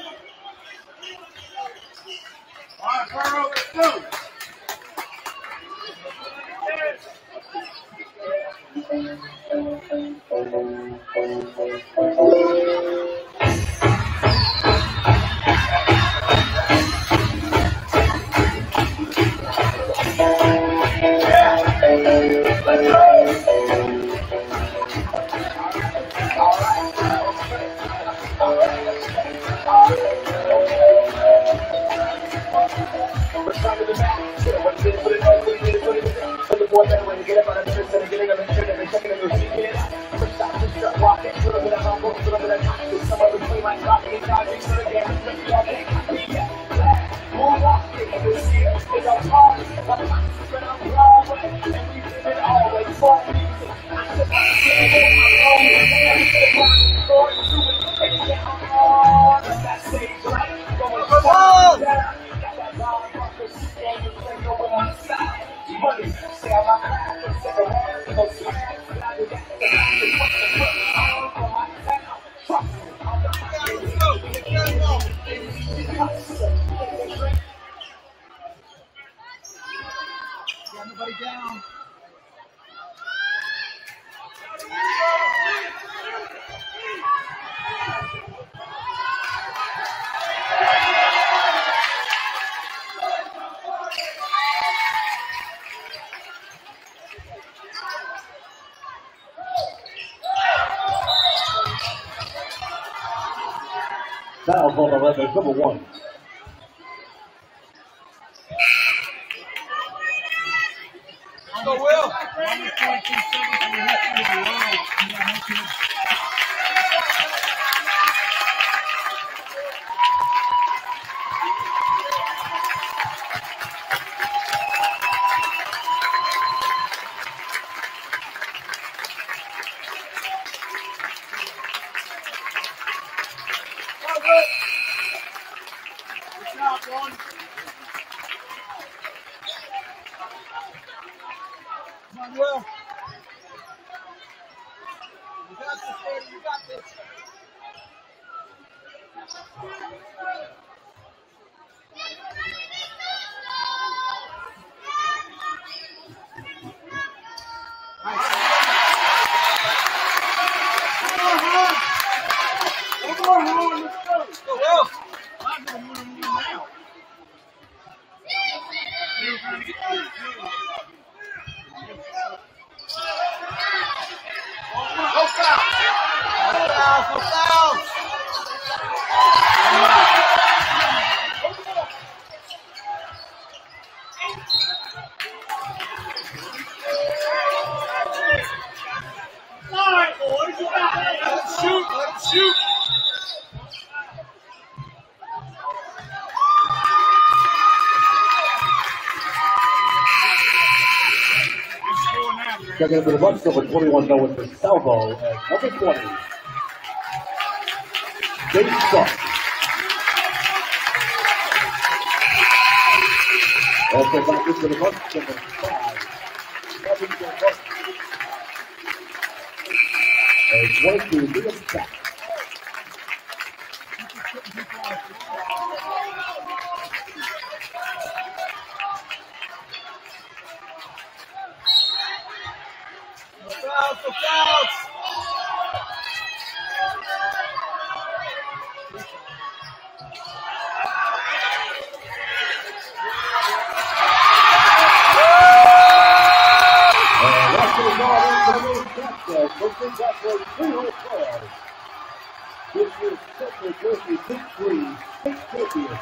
All right, Boro, let's go. Everybody down. Foul called on Redlands, number 1. Go, Will. Checking into the Bucks, number 21, going for Salvo, and number 20, Dave Stark. Also back into the Bucks, number 5, Kevin Bucks. And 22, Liam Sack. Freehold players. This is Central Jersey Big 3 state champion.